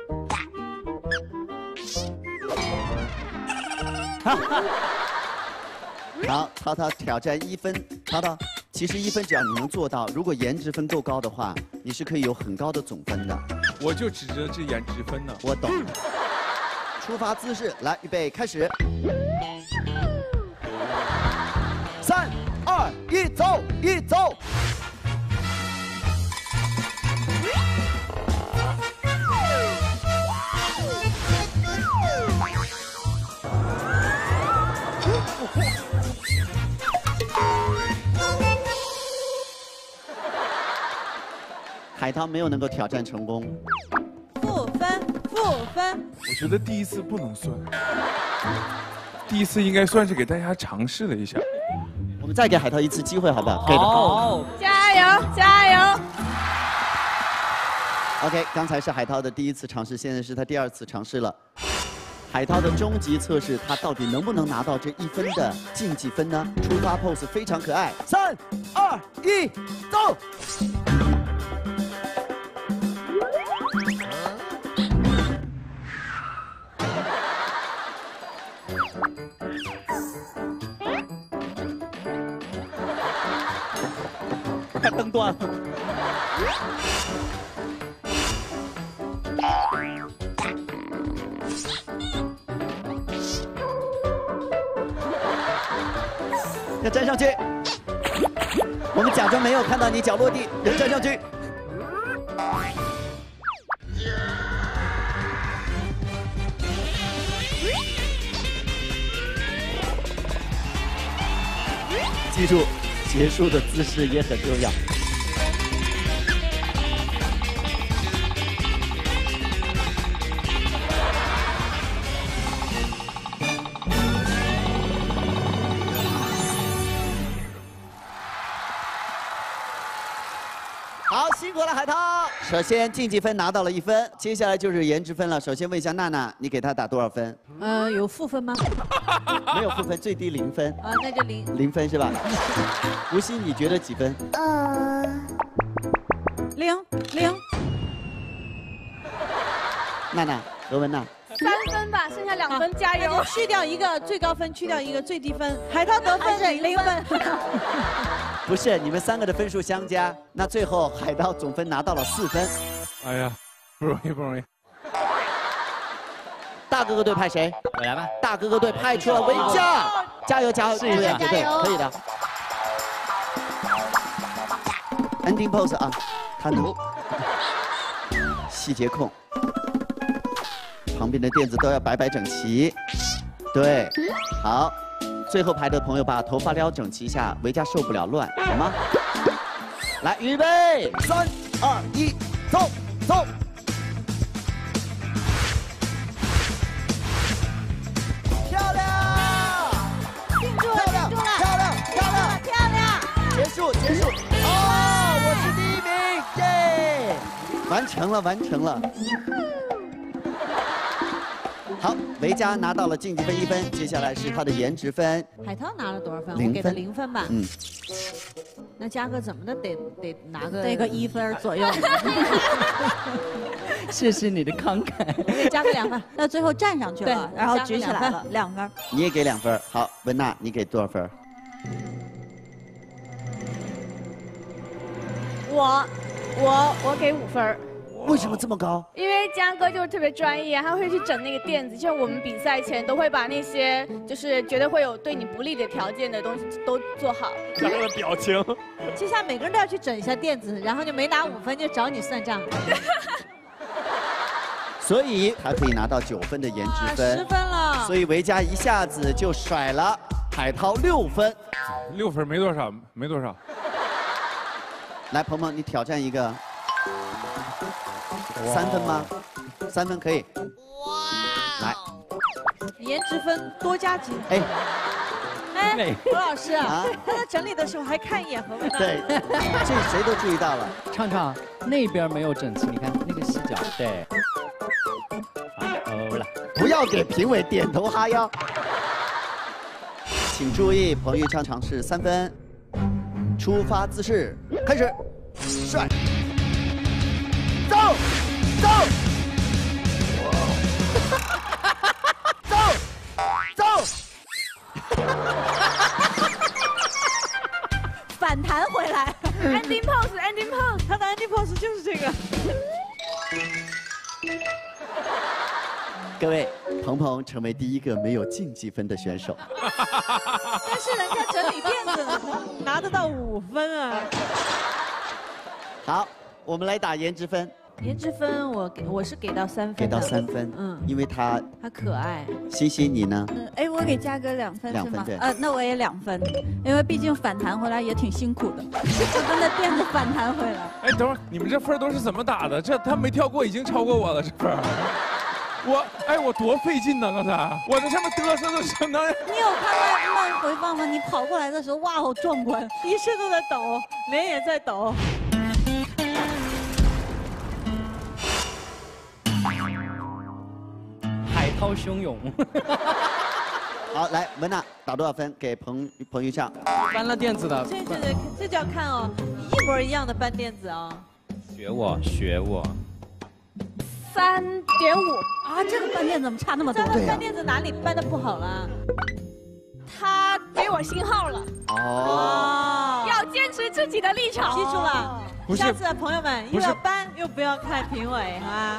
好，涛涛挑战1分。涛涛，其实1分只要你能做到，如果颜值分够高的话，你是可以有很高的总分的。 我就指着这颜值分呢。 我懂。出发姿势，来，预备，开始。3、2、1，走，1走。海涛没有能够挑战成功， 负分，负分。 我觉得第一次不能算，第一次应该算是给大家尝试了一下。 我们再给海涛一次机会，好不好？ 好，加油，加油！ OK， 刚才是海涛的第1次尝试，现在是他第2次尝试了。海涛的终极测试，他到底能不能拿到这1分的竞技分呢？出发 pose 非常可爱，3、2、1，走！ 快蹬断了。 要站上去，我们假装没有看到你脚落地，人站上去。记住，结束的姿势也很重要。 好，辛苦了，海涛。首先竞技分拿到了1分，接下来就是颜值分了。首先问一下娜娜，你给他打多少分？ 有负分吗？ 没有负分，最低0分。 啊，那就0。 0分是吧？吴昕，你觉得几分 0。 娜娜，何雯娜。 3分吧，剩下2分，加油！ 去掉一个最高分，去掉一个最低分。海涛得分0分。 不是，你们3个的分数相加，那最后海涛总分拿到了4分。 哎呀，不容易，不容易。 大哥哥队派谁？ 我来吧。 大哥哥队派出了维嘉，加油加油！ 试一下， 对，可以的。 ending pose 啊，他能细节控，旁边的垫子都要摆整齐。对，好，最后排的朋友把头发撩整齐一下，维嘉受不了乱，好吗？来，预备，3、2、1，走，走。 漂亮！ 定住了，定住了！ 漂亮，漂亮， 漂亮！ 结束，结束！哦，我是第1名，耶！完成了，完成了。好，维嘉拿到了晋级分1分，接下来是他的颜值分。 海涛拿了多少分？ 0分， 我给他0分吧。 嗯。 那嘉哥怎么的得拿个得个1分左右。 谢谢你的慷慨。 我给加个2分。 那最后站上去了，然后举起来了，2分。 你也给2分。好，文娜，你给多少分？ 我给5分。 为什么这么高？ 因为江哥就是特别专业，他会去整那个垫子，就像我们比赛前都会把那些就是觉得会有对你不利的条件的东西都做好。 江哥的表情。 接下来每个人都要去整一下垫子，然后就没拿5分就找你算账。 所以他可以拿到9分的颜值分 ，10分了。 所以维嘉一下子就甩了海涛6分。 6分没多少，没多少。 来，鹏鹏，你挑战一个。 3分吗？3分可以。哇！来， 颜值分多加几。 哎， 何老师啊，他在整理的时候还看一眼何文娜。 对，这谁都注意到了。 畅畅那边没有整齐，你看那个细角。对。好了， 不要给评委点头哈腰。请注意，彭昱畅尝试3分。出发姿势，开始，帅。 走，走，走，走， 反弹回来 ，ending pose，ending pose， 他的 ending pose 就是这个。 各位，鹏鹏成为第1个没有晋级分的选手。 但是人家整理垫子拿得到5分啊。 好。 我们来打颜值分。 颜值分我是给到3分。 给到3分，嗯，因为他可爱。 欣欣，你呢？ 哎，我给嘉哥2分是吗？ 2分对。 那我也2分，因为毕竟反弹回来也挺辛苦的，10分的垫子反弹回来。 哎，等会儿你们这分都是怎么打的？这他没跳过，已经超过我了，这分。我多费劲呢，刚才我在上面嘚瑟都相当。 你有看慢回放吗？你跑过来的时候，哇，好壮观， 一身都在抖，脸也在抖。 海涛汹涌。 好，来文娜打多少分？给彭昱畅。 搬了垫子的。 这就要看哦，一模一样的搬垫子哦。 学我，学我。 3.5 啊，这个搬垫怎么差那么多？ 这个搬垫子哪里搬的不好了？ 他给我信号了。 哦。 要坚持自己的立场。 记住了，下次朋友们又要搬又不要看评委啊。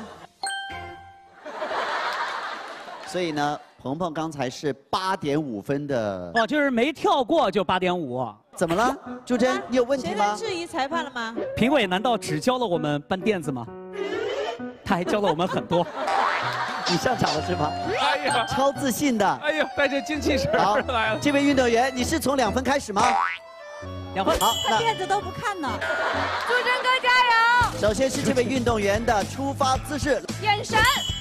所以呢，鹏鹏刚才是8.5分的。 哦，就是没跳过就8.5。 怎么了，朱桢？你有问题吗？ 谁在质疑裁判了吗？ 评委难道只教了我们搬垫子吗？ 他还教了我们很多， 你上场了是吗？ 哎呀， 超自信的！ 哎呀，带着精气神来了。 这位运动员，你是从2分开始吗 ？2分。 好， 那垫子都不看呢。 朱桢哥加油！ 首先是这位运动员的出发姿势， 眼神。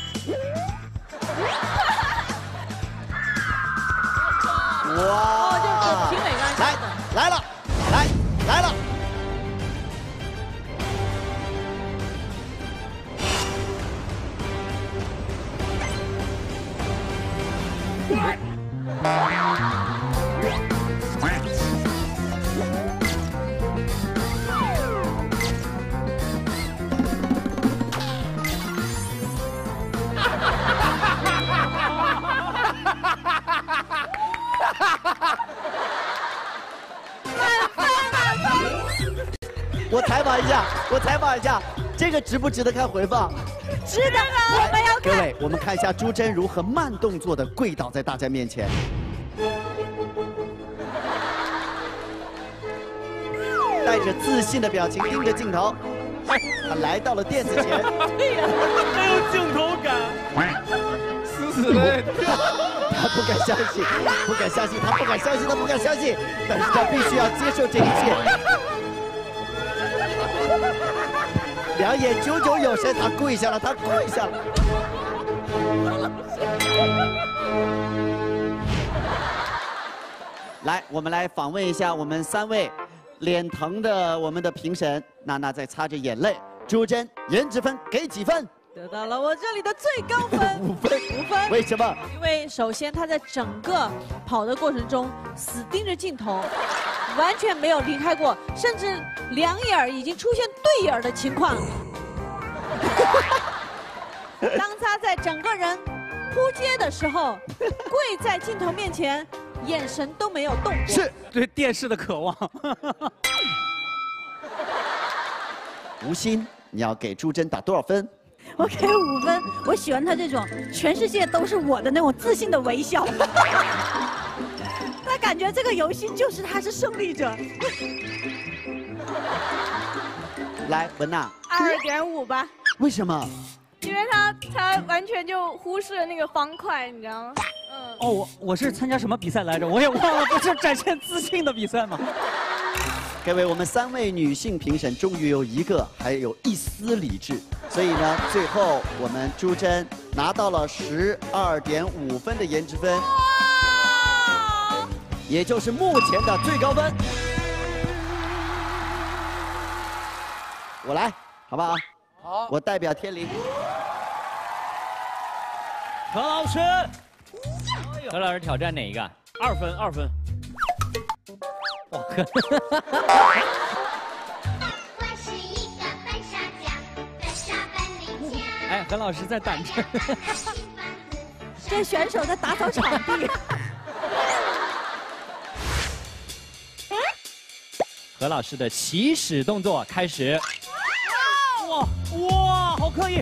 哇！ 就是评委刚来了，来了。 我采访一下，这个值不值得看回放？ 值得，我们要看。 各位，我们看一下朱桢如何慢动作的跪倒在大家面前。 带着自信的表情盯着镜头，他来到了垫子前。 对呀，还有镜头感， 死死的。 他不敢相信，不敢相信，他不敢相信，他不敢相信，但是他必须要接受这一切。两眼炯炯有神，他跪下了，他跪下了。来，我们来访问一下我们3位脸疼的我们的评审。娜娜在擦着眼泪，朱桢颜值分给几分？ 得到了我这里的最高分 5分。 5分。 为什么？ 因为首先他在整个跑的过程中死盯着镜头，完全没有离开过，甚至两眼儿已经出现对眼儿的情况。当他在整个人扑街的时候，跪在镜头面前，眼神都没有动过。 是对电视的渴望。 吴昕，你要给朱桢打多少分？ 我给5分。我喜欢他这种全世界都是我的那种自信的微笑。他感觉这个游戏就是他是胜利者。 来，文娜。 2.5吧。 为什么？ 因为他完全就忽视了那个方块，你知道吗？嗯。 哦，我是参加什么比赛来着？我也忘了，不是展现自信的比赛吗？ 各位，我们3位女性评审终于有一个还有一丝理智，所以呢，最后我们朱桢拿到了12.5分的颜值分，也就是目前的最高分。我来，好不好？好，我代表天灵。 何老师，何老师挑战哪一个 ？2分，2分。 哇，哎，何老师在胆战。 这选手在打扫场地。 何老师的起始动作开始。 哇，好刻意！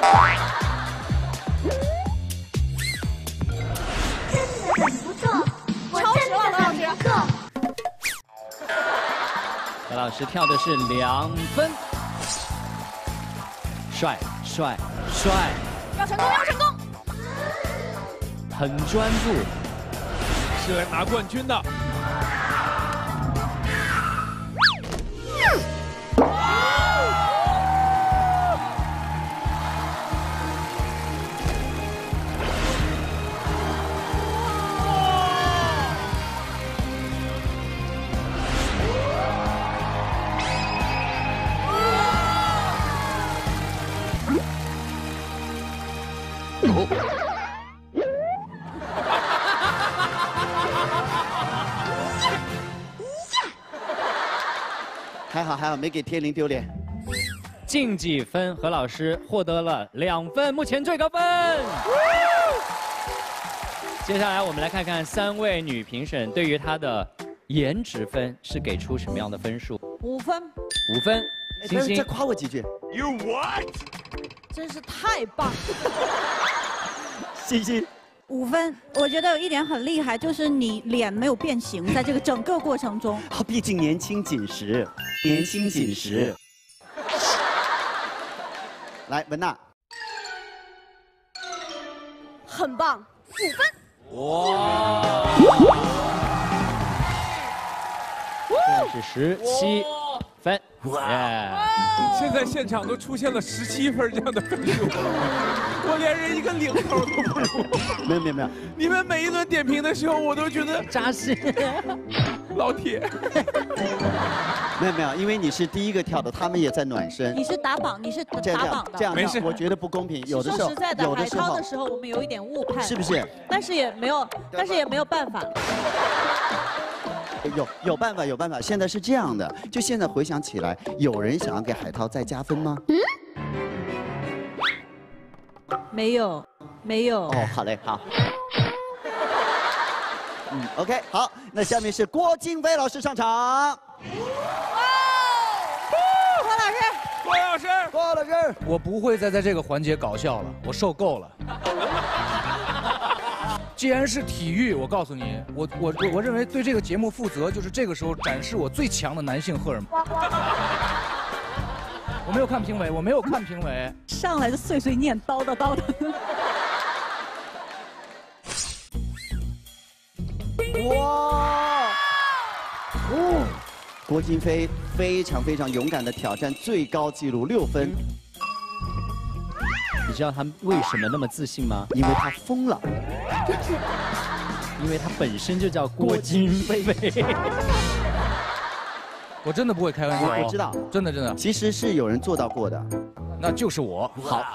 很不错， 超时了，何老师。 何老师跳的是2分，帅， 要成功，要成功！ 很专注， 是来拿冠军的。 还好，没给天灵丢脸。 竞技分，何老师获得了2分，目前最高分。接下来我们来看看3位女评审对于她的颜值分是给出什么样的分数 ？5分。 5分，星星再夸我几句。 You what？ 真是太棒了。 星星。 5分，我觉得有一点很厉害，就是你脸没有变形，在这个整个过程中。 毕竟年轻紧实，年轻紧实。来，文娜。 很棒，5分。 哇！这是17分。哇！ 现在现场都出现了17分这样的分数，我连人一个0头都不如。 没有。 你们每一轮点评的时候，我都觉得扎心。 老铁。 没有，因为你是第一个跳的，他们也在暖身。 你是打榜，你是打榜的。 这样没事，我觉得不公平。有的时候， 说实在的，海涛的时候我们有一点误判， 是不是？ 但是也没有办法。 有办法。现在是这样的，就现在回想起来，有人想要给海涛再加分吗？ 没有。 哦，好嘞，好。OK， 好，那下面是郭京飞老师上场。郭老师， 我不会再在这个环节搞笑了，我受够了。 既然是体育，我告诉你，我认为对这个节目负责，就是这个时候展示我最强的男性荷尔蒙。我没有看评委，我没有看评委， 上来就碎碎念，叨叨叨的。 哇！哦，郭京飞非常非常勇敢的挑战最高纪录6分。 你知道他为什么那么自信吗？ 因为他疯了。 因为他本身就叫郭京飞。 我真的不会开玩笑， 我知道， 真的。 其实是有人做到过的， 那就是我。 好。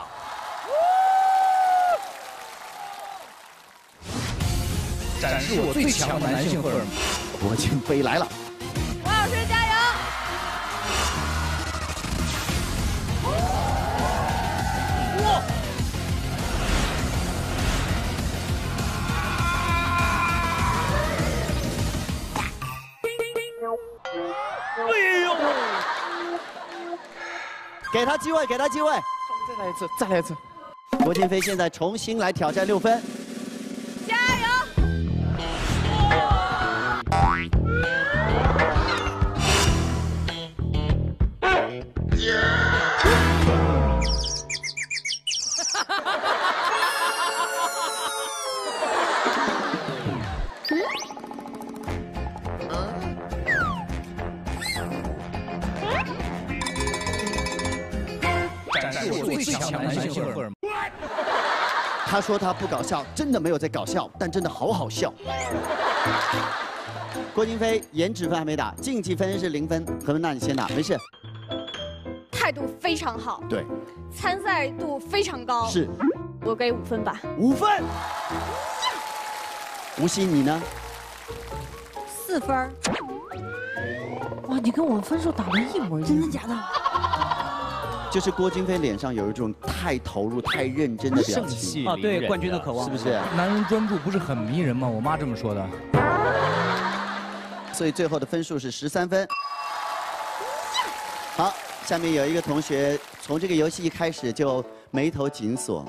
展示我最强的男性荷尔蒙。 郭京飞来了。 王老师加油！ 哇！ 哎呦！给他机会，给他机会。 再来一次，再来一次。 郭京飞现在重新来挑战6分。 加油！ 展示我最强的男性荷尔蒙。 他说他不搞笑，真的没有在搞笑，但真的好好笑。郭京飞颜值分还没打，竞技分是0分。何文娜你先打，没事。 态度非常好， 对， 参赛度非常高， 是， 我给5分吧。 5分。吴昕你呢 ？4分。哇，你跟我分数打的一模一样，真的假的？ 就是郭京飞脸上有一种太投入、太认真的表情啊，对，冠军的渴望， 是不是？ 男人专注不是很迷人吗？我妈这么说的。 所以最后的分数是13分。好，下面有一个同学从这个游戏一开始就眉头紧锁。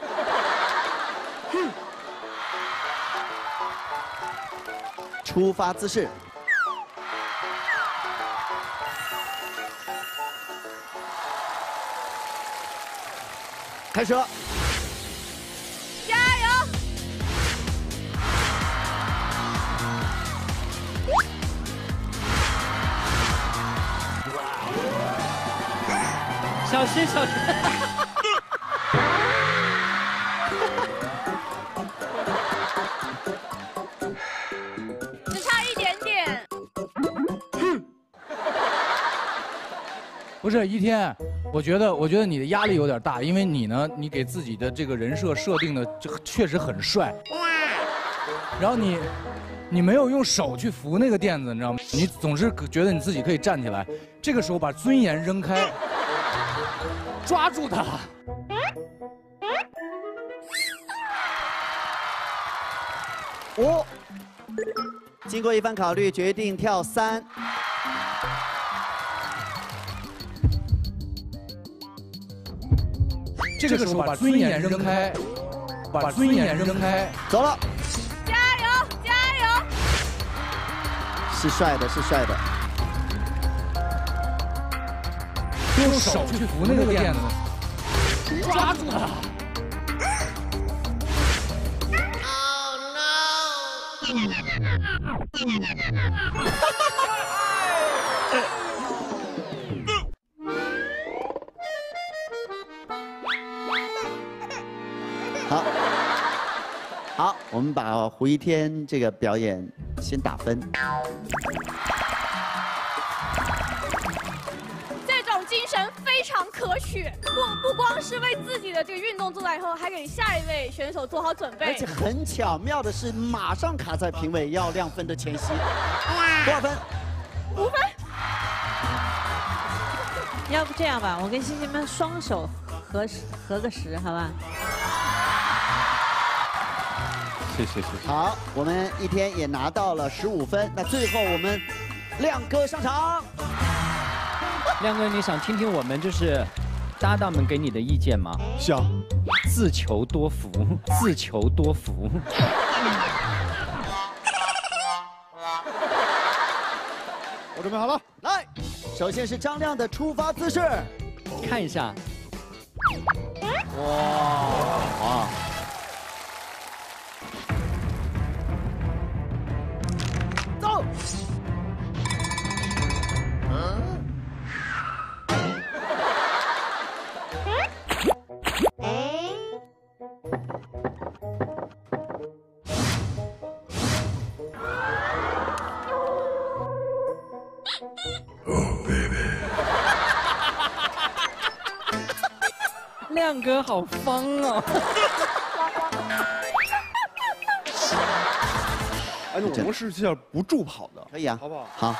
出发姿势。开始。 加油！ 小心，小心！ 只差一点点。 不是一天，我觉得你的压力有点大，因为你呢，你给自己的这个人设设定的这个确实很帅，然后你没有用手去扶那个垫子，你知道吗？你总是觉得你自己可以站起来，这个时候把尊严扔开，抓住它。 5，经过一番考虑，决定跳3。 这个时候把尊严扔开，把尊严扔开， 走了。 加油，加油！ 是帅的，是帅的。 用手去扶那个垫子，抓住它。 好，我们把胡一天这个表演先打分。 这种精神非常可取，不光是为自己的这个运动做好以后，还给下一位选手做好准备。 而且很巧妙的是，马上卡在评委要亮分的前夕。多少分 ？5分。要不这样吧，我跟星星们双手合个10，好吧？ 谢谢。 好，我们一天也拿到了15分。那最后我们亮哥上场。 亮哥，你想听听我们就是搭档们给你的意见吗？ 想。 自求多福，自求多福。 我准备好了，来，首先是张亮的出发姿势， 看一下。 哇！走。 亮哥好方哦！ 哎，我们是这样不助跑的， 可以啊， 好不好？ 好。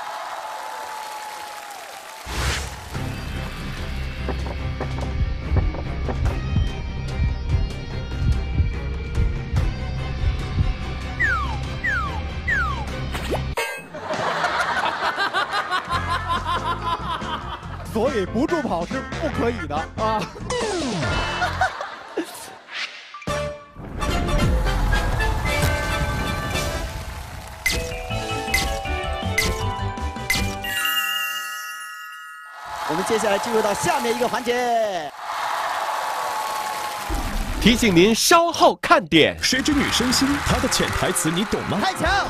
所以不助跑是不可以的啊。 我们接下来进入到下面一个环节。 提醒您稍后看点。 谁知女生心，她的潜台词你懂吗？ 开枪！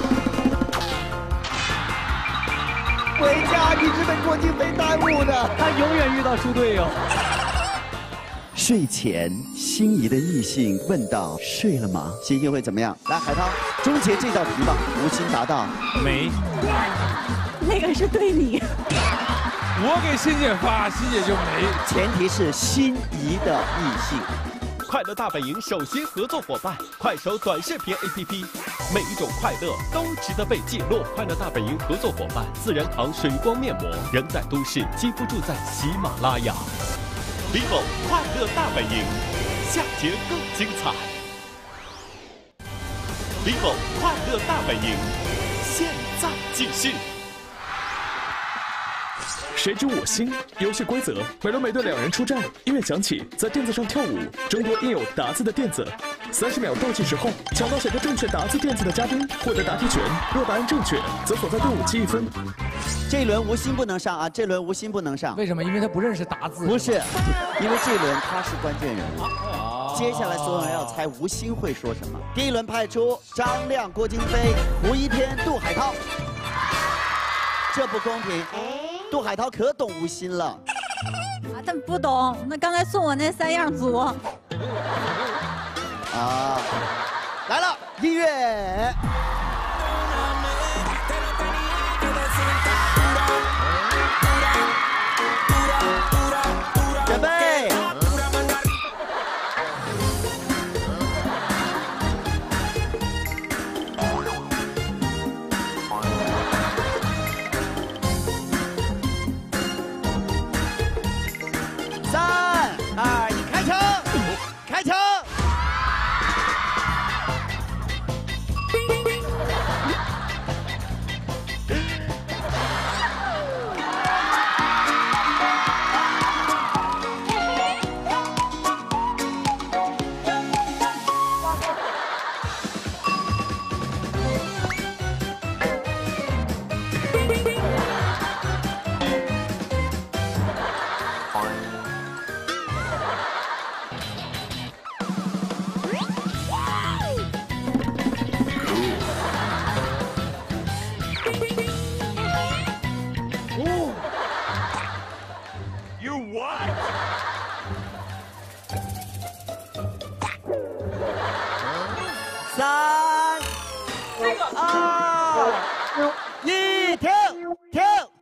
回家一直被郭京飞耽误的， 他永远遇到猪队友。 睡前，心仪的异性问道：“睡了吗？”心情会怎么样？来，海涛，终结这道题吧。吴昕答道： 没。 那个是对你。 我给欣姐发，欣姐就没。 前提是心仪的异性。 快乐大本营首席合作伙伴快手短视频 APP， 每一种快乐都值得被记录。快乐大本营合作伙伴自然堂水光面膜，人在都市，肌肤住在喜马拉雅。vivo 快乐大本营，下节更精彩。vivo 快乐大本营，现在继续。 谁知我心？游戏规则：美轮美奂两人出战，音乐响起，在垫子上跳舞，争夺印有答字的垫子。30秒倒计时后，抢到写着正确答字垫子的嘉宾获得答题权。若答案正确，则所在队伍积1分。 这一轮吴昕不能上啊！这轮吴昕不能上。 为什么？因为他不认识答字。 不是，因为这一轮他是关键人物。接下来所有人要猜吴昕会说什么。第一轮派出张亮、郭京飞、胡一天、杜海涛。这不公平。杜海涛可懂吴昕了。 啊，他不懂。那刚才送我那3样组。 啊，来了，音乐。准备。3、2、1，开枪！开枪！3、2、1，停！停！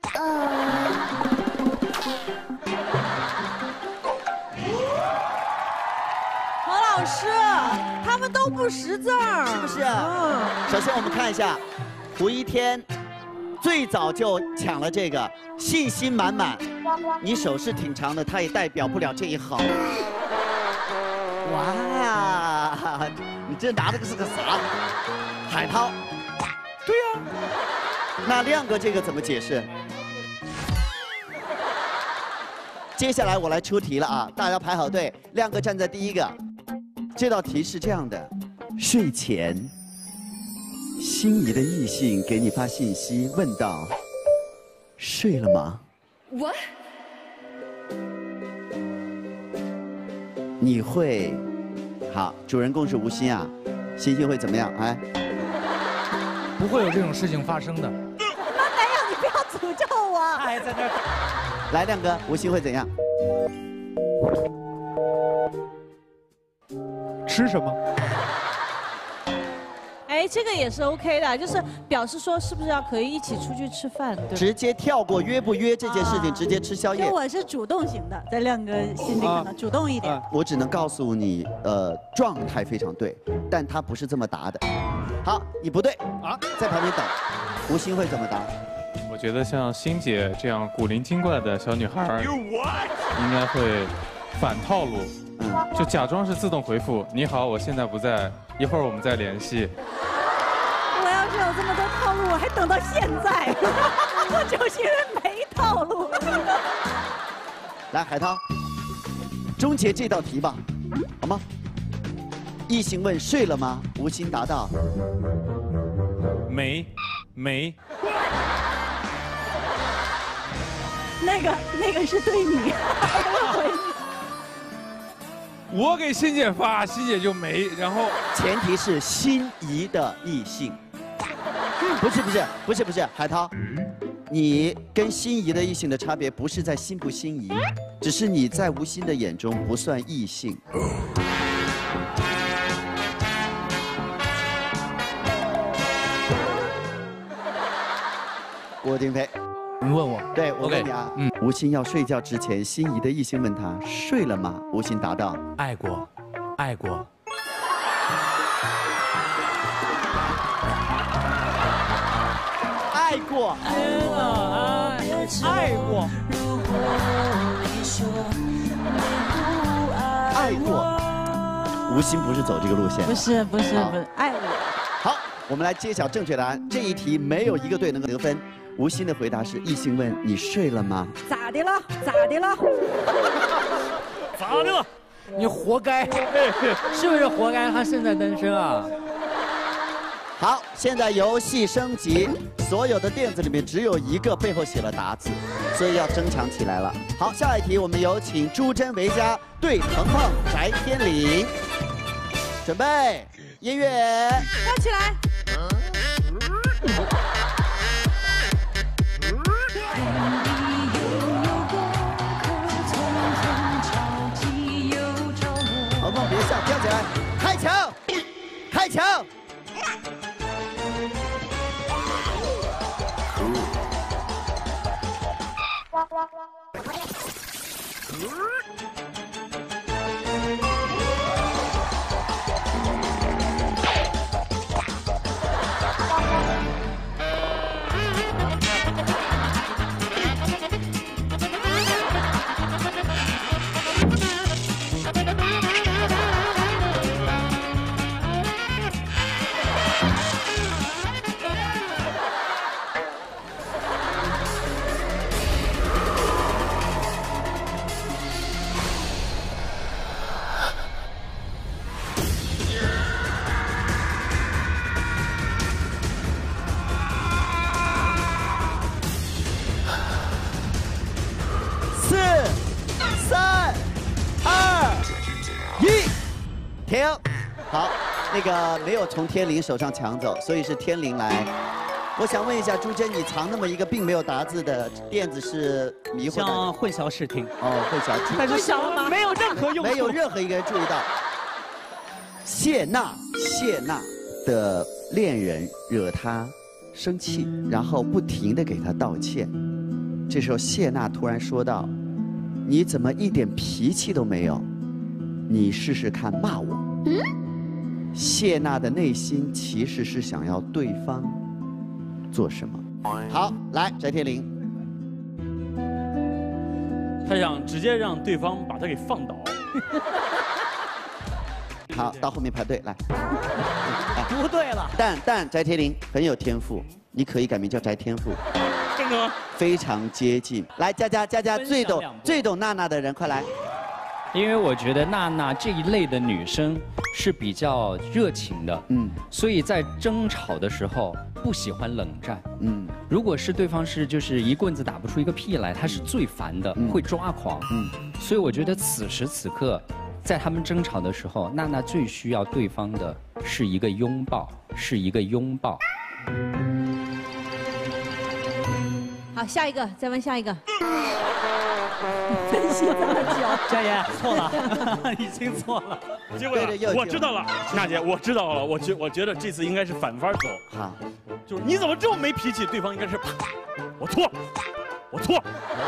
黄老师，他们都不识字儿， 是不是？首先我们看一下，胡一天最早就抢了这个，信心满满。你手是挺长的，他也代表不了这一行。哇，你这拿的是个啥？海涛。对呀。那亮哥这个怎么解释？ 接下来我来出题了啊，大家排好队，亮哥站在第一个。这道题是这样的：睡前，心仪的异性给你发信息，问道：“睡了吗？” What？ 你会，好，主人公是吴昕啊，欣欣会怎么样？哎， 不会有这种事情发生的。 妈，南阳，你不要诅咒我。 他还在那儿。来，亮哥，吴昕会怎样？ 吃什么？ 哎，这个也是 OK 的，就是表示说是不是要可以一起出去吃饭，对吧？ 直接跳过约不约这件事情，直接吃宵夜。 我是主动型的，在亮哥心里可能主动一点。 我只能告诉你，状态非常对，但他不是这么答的。好，你不对啊，在旁边等。吴昕会怎么答？ 我觉得像欣姐这样古灵精怪的小女孩，应该会反套路，就假装是自动回复“你好，我现在不在，一会儿我们再联系”。 我要是有这么多套路，我还等到现在，我就是因为没套路。 来，海涛，终结这道题吧，好吗？异性问睡了吗？吴昕答道： 没。 那个是对你， 我给欣姐发，欣姐就没，然后前提是心仪的异性。不是，海涛，你跟心仪的异性的差别不是在心不心仪，只是你在吴昕的眼中不算异性。郭京飞， 你问我？ 对，我问你啊。吴昕要睡觉之前，心仪的异性问他睡了吗？吴昕答道： 爱过，爱过。 爱过， 爱过， 爱过。吴昕不是走这个路线， 不是，爱我。 好，我们来揭晓正确答案。这一题没有一个队能够得分。吴昕的回答是：异性问你睡了吗？ 咋的了？ 你活该，是不是活该？他现在单身啊？ 好，现在游戏升级，所有的垫子里面只有一个背后写了答字，所以要争抢起来了。好，下一题我们有请朱真维嘉对鹏鹏翟天临，准备，音乐， 跳起来。 鹏鹏别笑，跳起来，开枪，开枪。停，好，那个没有从天临手上抢走，所以是天临来。我想问一下朱真，你藏那么一个并没有答字的垫子是迷惑的？ 像混淆视听。 哦，混淆。 但是没有任何用处， 没有任何一个人注意到。谢娜的恋人惹她生气，然后不停地给她道歉。这时候谢娜突然说道：“你怎么一点脾气都没有？你试试看骂我。”谢娜的内心其实是想要对方做什么？好，来，翟天临。 他想直接让对方把他给放倒。 好，到后面排队来。 不对了。 但翟天临很有天赋，你可以改名叫翟天赋。 这个呢？ 非常接近。来，佳佳最懂娜娜的人，快来。 因为我觉得娜娜这一类的女生是比较热情的，所以在争吵的时候不喜欢冷战，如果是对方是就是一棍子打不出一个屁来，她是最烦的，会抓狂，所以我觉得此时此刻，在他们争吵的时候，娜娜最需要对方的是一个拥抱，是一个拥抱。 好，下一个，再问下一个。 分析这么久， 佳妍错了，已经错了。 结果我知道了，娜姐，我知道了。我觉得这次应该是反方走。 好， 就是你怎么这么没脾气？对方应该是啪，我错，我错。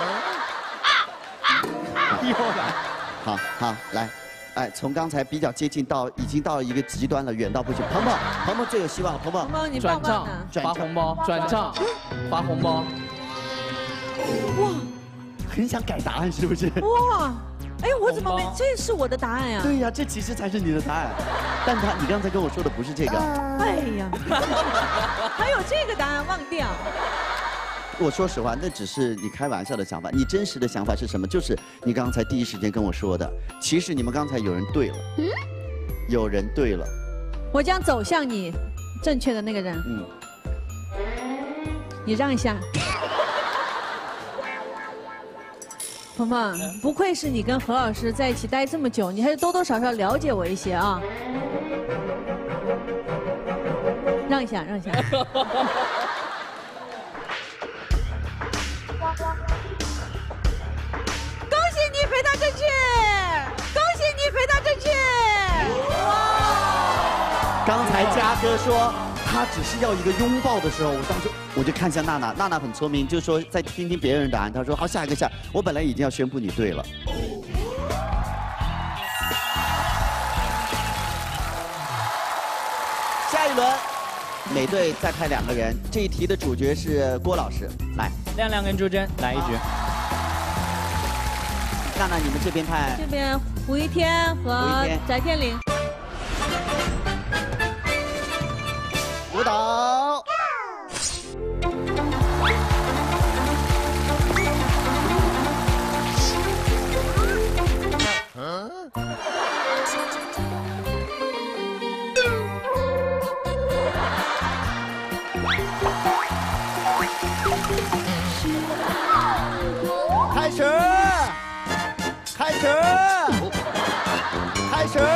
又来，好，来，哎，从刚才比较接近到已经到一个极端了，远到不行。鹏鹏最有希望，鹏鹏， 你转账发红包，转账发红包。 哇，很想改答案是不是？ 哇，哎，我怎么没？这是我的答案呀。 对呀，这其实才是你的答案。但你刚才跟我说的不是这个。 哎呀，还有这个答案忘掉。 我说实话，那只是你开玩笑的想法。你真实的想法是什么？就是你刚才第一时间跟我说的。其实你们刚才有人对了，有人对了。 我将走向你正确的那个人。你让一下。鹏鹏，不愧是你跟何老师在一起待这么久，你还是多多少少了解我一些啊。让一下，让一下。恭喜你回答正确，恭喜你回答正确。哇！ 刚才嘉哥说他只是要一个拥抱的时候，我就看向娜娜，娜娜很聪明，就说再听听别人的答案。她说好，下一个下。我本来已经要宣布你对了。下一轮，每队再派2个人。这一题的主角是郭老师，来。 亮亮跟朱桢来一局。 娜娜，你们这边派。 这边胡一天和翟天临。 舞蹈。开始，开始，开始。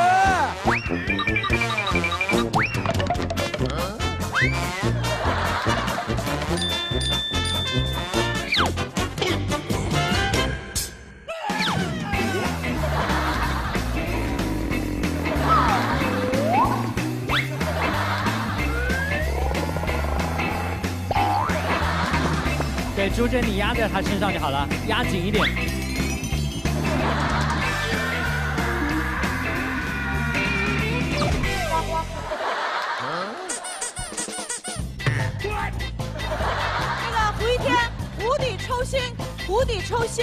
对，朱桢，你压在他身上就好了，压紧一点。 那个胡一天，无底抽薪，无底抽薪。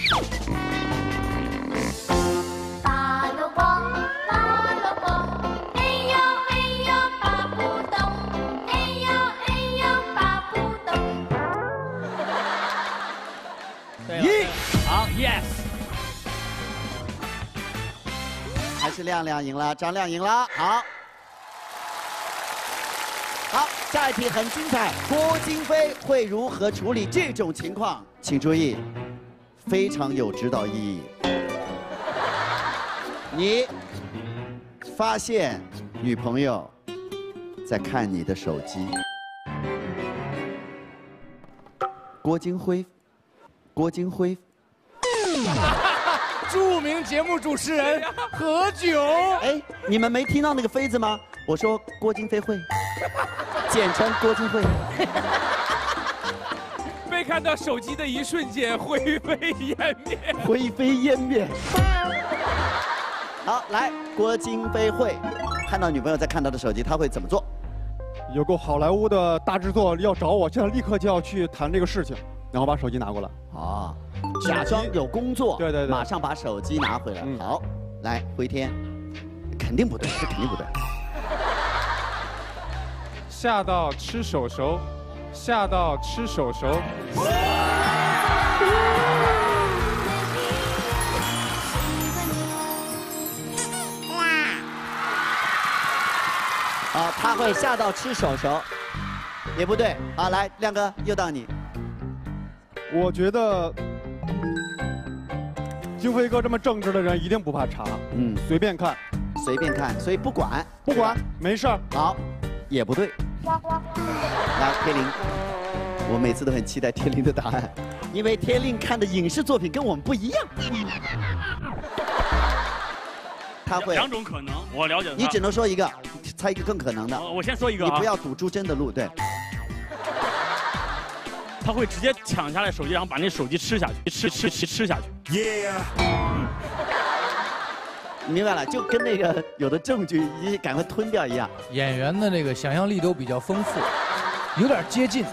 拔了光，拔了光，哎呦哎呦拔不动，哎呦哎呦拔不动。 好 ，yes。 还是亮亮赢了，张亮赢了，好。好，下一题很精彩，郭京飞会如何处理这种情况？请注意，非常有指导意义。你发现女朋友在看你的手机，郭京辉， 著名节目主持人何炅。 哎，你们没听到那个飞字吗？我说郭京飞会，简称郭京会。 被看到手机的一瞬间，灰飞烟灭。 灰飞烟灭。好，来，郭京飞会看到女朋友在看他的手机，他会怎么做？ 有个好莱坞的大制作要找我，现在立刻就要去谈这个事情，然后把手机拿过来。 啊，假装有工作， 对对对， 马上把手机拿回来。好，来，回天，肯定不对，这肯定不对。 下到吃手熟， 吓到吃手手。 啊，他会吓到吃手手，也不对。好，来，亮哥，又到你。 我觉得京飞哥这么正直的人一定不怕查，随便看， 随便看，所以不管， 没事儿。 好，也不对。来，天灵，我每次都很期待天灵的答案，因为天灵看的影视作品跟我们不一样。他会 2种可能，我了解他。 你只能说一个，猜一个更可能的。 我先说一个， 你不要赌朱桢的路，对。 他会直接抢下来手机，然后把那手机吃下去，吃下去。耶！ 明白了，就跟那个有的证据你赶快吞掉一样。 演员的那个想象力都比较丰富，有点接近。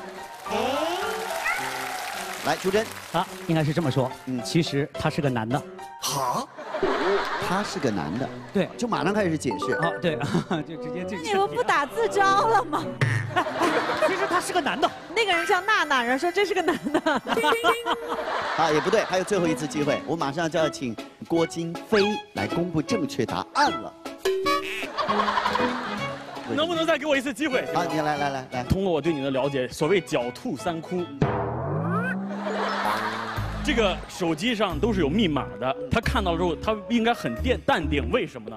来，朱桢， 啊，应该是这么说。其实他是个男的。 好。他是个男的， 对， 就马上开始解释。 啊，对，就直接这个。 你们不打自招了吗？ 其实他是个男的。 那个人叫娜娜，人说这是个男的。 啊，也不对，还有最后一次机会，我马上就要请郭京飞来公布正确答案了。 能不能再给我一次机会？ 好，你来。 通过我对你的了解，所谓狡兔3窟。这个手机上都是有密码的，他看到了之后，他应该很淡定，为什么呢？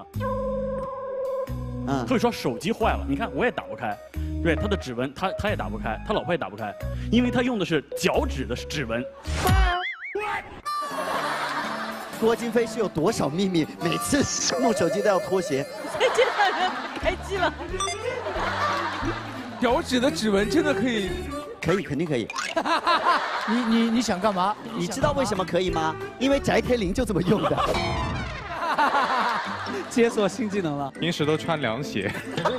他会说手机坏了，你看我也打不开，对，他的指纹他也打不开，他老婆也打不开，因为他用的是脚趾的指纹。 郭京飞是有多少秘密？每次弄手机都要脱鞋。 这两人开机了。 脚趾的指纹真的可以？ 可以，肯定可以。 你想干嘛？ 你知道为什么可以吗？因为翟天临就这么用的。 解锁新技能了。 平时都穿凉鞋。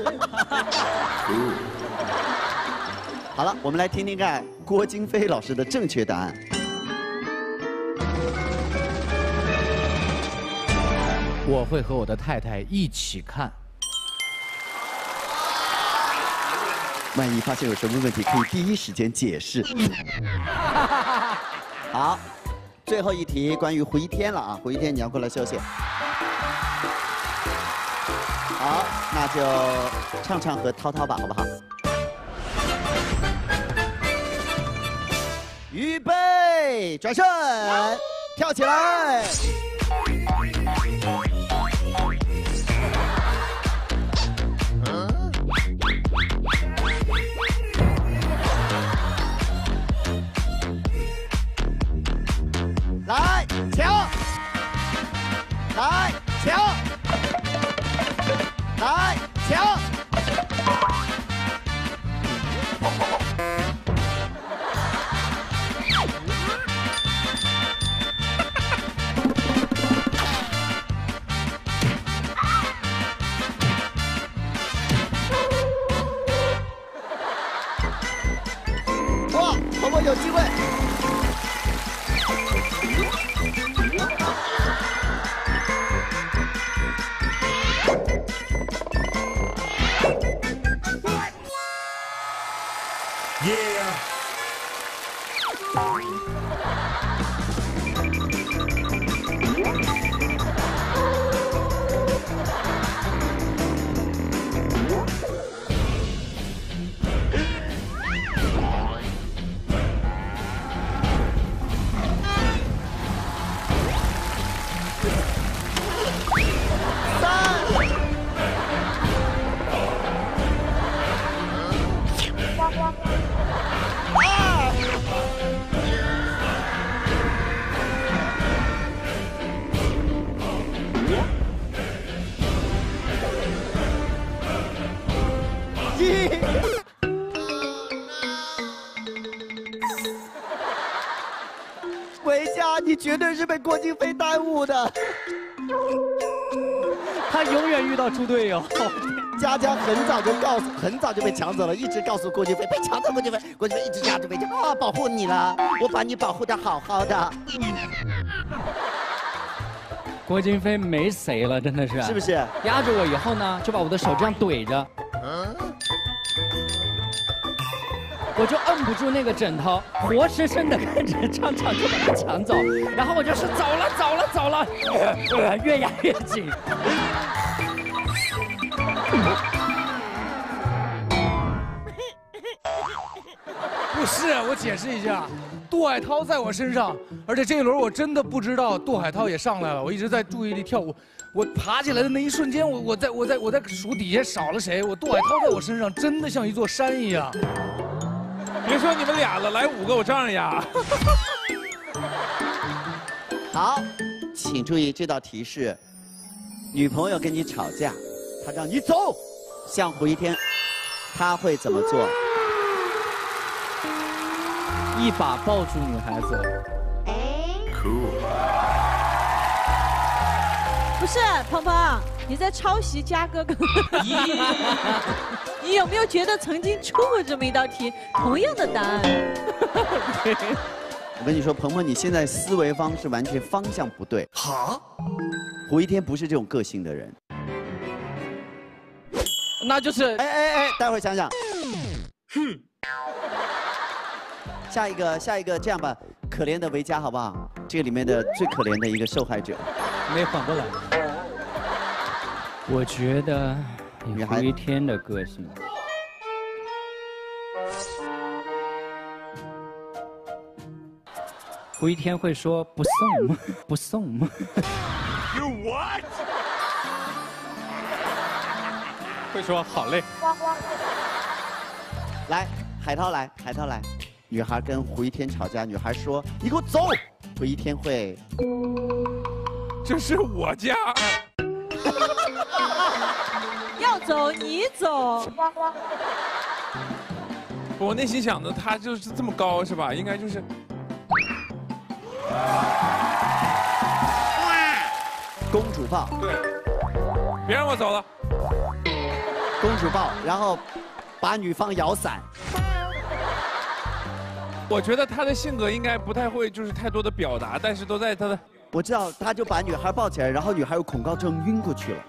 好了，我们来听听看郭京飞老师的正确答案。 我会和我的太太一起看。 万一发现有什么问题，可以第一时间解释。好，最后一题关于胡一天了啊，胡一天你要过来休息。好，那就畅畅和涛涛吧，好不好？预备，转身，跳起来。来抢，来抢，来抢！哇，婆婆有机会！维嘉，你绝对是被郭京飞耽误的。 他永远遇到猪队友。 佳佳很早就被抢走了，一直告诉郭京飞被抢走，郭京飞一直压着维嘉啊，保护你了，我把你保护得好好的。 郭京飞没谁了，真的是。 是不是？ 压着我以后呢，就把我的手这样怼着。 我就摁不住那个枕头，活生生的跟着张畅就把它抢走，然后我就是走了，越压越紧。 不是，我解释一下，杜海涛在我身上，而且这一轮我真的不知道杜海涛也上来了，我一直在注意力跳舞。我爬起来的那一瞬间，我在数底下少了谁，杜海涛在我身上真的像一座山一样。 别说你们俩了，来5个我照样压。 好，请注意这道题是，女朋友跟你吵架，她让你走，像胡一天，他会怎么做？ 一把抱住女孩子。 不是，鹏鹏，你在抄袭嘉哥哥。你有没有觉得曾经出过这么一道题，同样的答案？ 我跟你说，鹏鹏，你现在思维方式完全方向不对。好，胡一天不是这种个性的人。 那就是哎，待会儿想想。下一个，这样吧，可怜的维嘉，好不好？这个里面的最可怜的一个受害者。 没缓过来。我觉得以胡一天的个性，胡一天会说不送，不送。 You what？ 会说好嘞。 来，海涛来。女孩跟胡一天吵架，女孩说：“你给我走。”胡一天会， 这是我家。 要走你走。 我内心想的，他就是这么高是吧？应该就是。 公主抱。 对。别让我走了。 公主抱，然后把女方摇散。 我觉得他的性格应该不太会，就是太多的表达，但是都在他的。 我知道，他就把女孩抱起来，然后女孩有恐高症晕过去了。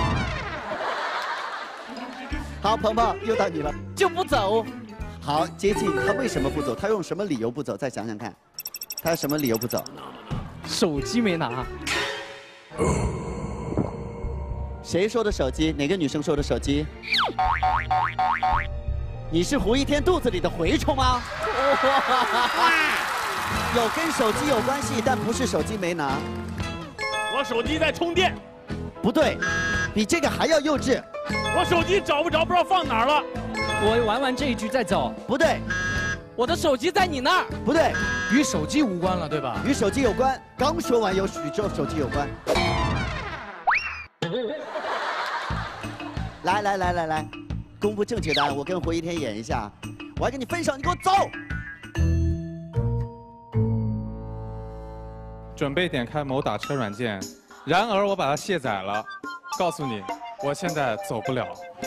好，鹏鹏又到你了， 就不走。 好，接近。他为什么不走？他用什么理由不走？再想想看，他有什么理由不走？ 手机没拿。 谁说的手机？哪个女生说的手机？你是胡一天肚子里的蛔虫吗？有跟手机有关系，但不是手机没拿。 我手机在充电。 不对，比这个还要幼稚。 我手机找不着，不知道放哪儿了。 我玩完这一局再走。 不对， 我的手机在你那儿。 不对， 与手机无关了，对吧？ 与手机有关。刚说完与手机有关。来，公布正确答案。我跟胡一天演一下，我要跟你分手，你给我走。 准备点开某打车软件，然而我把它卸载了。告诉你，我现在走不了。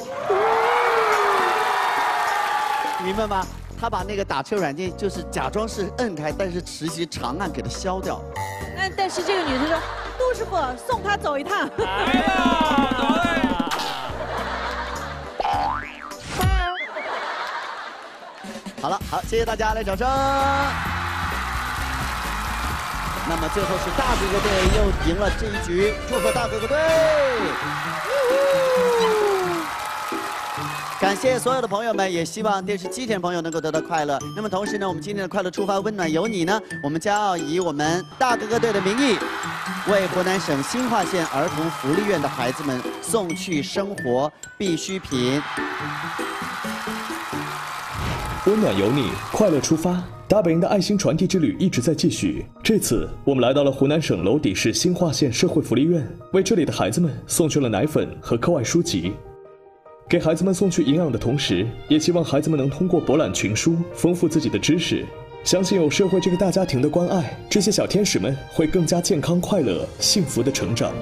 明白吗？他把那个打车软件就是假装是摁开，但是实际长按给它消掉。 但是这个女生说，杜师傅送她走一趟。 哎呀，走嘞！ 好，谢谢大家，来掌声。那么最后是大哥哥队又赢了这一局，祝贺大哥哥队！感谢所有的朋友们，也希望电视机前朋友能够得到快乐。那么同时呢，我们今天的快乐出发，温暖有你呢，我们将要以我们大哥哥队的名义，为湖南省新化县儿童福利院的孩子们送去生活必需品。 温暖有你，快乐出发。大本营的爱心传递之旅一直在继续。这次我们来到了湖南省娄底市新化县社会福利院，为这里的孩子们送去了奶粉和课外书籍。给孩子们送去营养的同时，也希望孩子们能通过博览群书，丰富自己的知识。相信有社会这个大家庭的关爱，这些小天使们会更加健康、快乐、幸福的成长。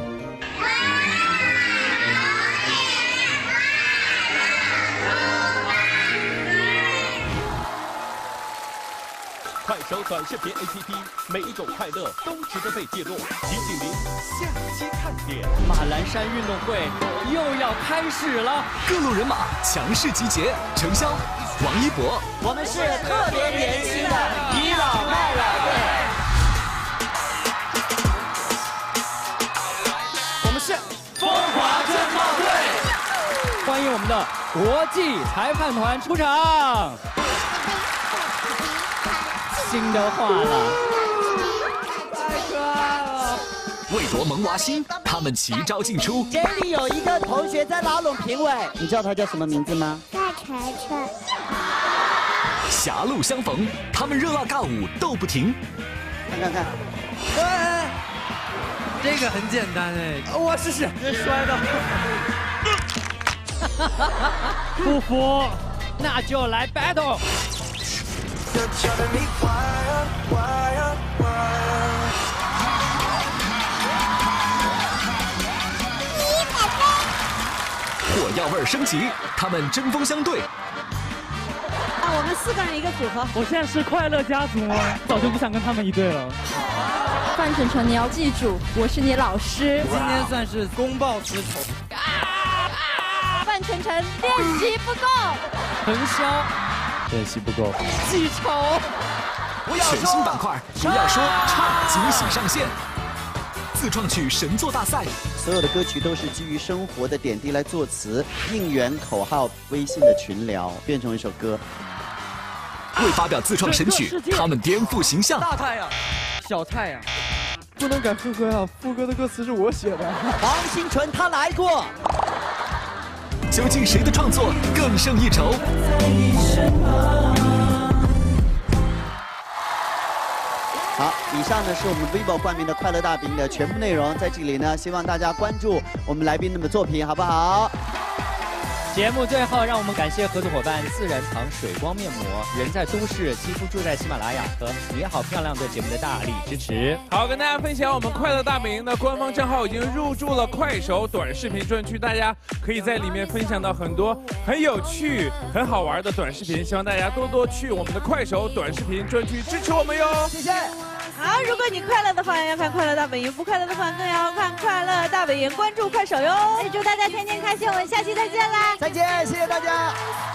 快手短视频 APP， 每一种快乐都值得被记录。提醒您下期看点。 马栏山运动会又要开始了， 各路人马强势集结，程潇、王一博， 我们是特别年轻的倚老卖老队。 我们是风华真炮队。欢迎我们的国际裁判团出场。心都化了， 太可爱了！ 为夺萌娃心，他们齐招进出。 这里有一个同学在拉拢评委，你知道他叫什么名字吗？ 大锤锤。 狭路相逢，他们热辣尬舞斗不停。 看， 哎，这个很简单哎， 我试试。 别摔到。 不服，那就来 battle。 火药味升级，他们针锋相对。 我们4个人一个组合。 我现在是快乐家族吗？早就不想跟他们一队了。 范丞丞，你要记住，我是你老师。 今天算是公报私仇。 范丞丞，练习不够。 陈潇， 练习不够。 记仇。 全新板块，不要说唱惊喜上线。自创曲神作大赛， 所有的歌曲都是基于生活的点滴来作词，应援口号，微信的群聊变成一首歌。 为发表自创神曲，他们颠覆形象。 大太阳，小太阳， 不能改副歌啊！副歌的歌词是我写的。 王心纯他来过。 究竟谁的创作更胜一筹？ 好，以上呢是我们 vivo 冠名的快乐大饼的全部内容，在这里呢，希望大家关注我们来宾的作品，好不好？ 节目最后，让我们感谢合作伙伴自然堂水光面膜、人在都市，肌肤住在喜马拉雅和你好漂亮队节目的大力支持。 好，跟大家分享我们快乐大本营的官方账号已经入驻了快手短视频专区，大家可以在里面分享到很多很有趣、很好玩的短视频，希望大家多多去我们的快手短视频专区支持我们哟。 谢谢。 好，如果你快乐的话，要看快乐大本营；不快乐的话，更要看快乐大本营。关注快手哟！ 祝大家天天开心，我们下期再见啦！ 再见，谢谢大家。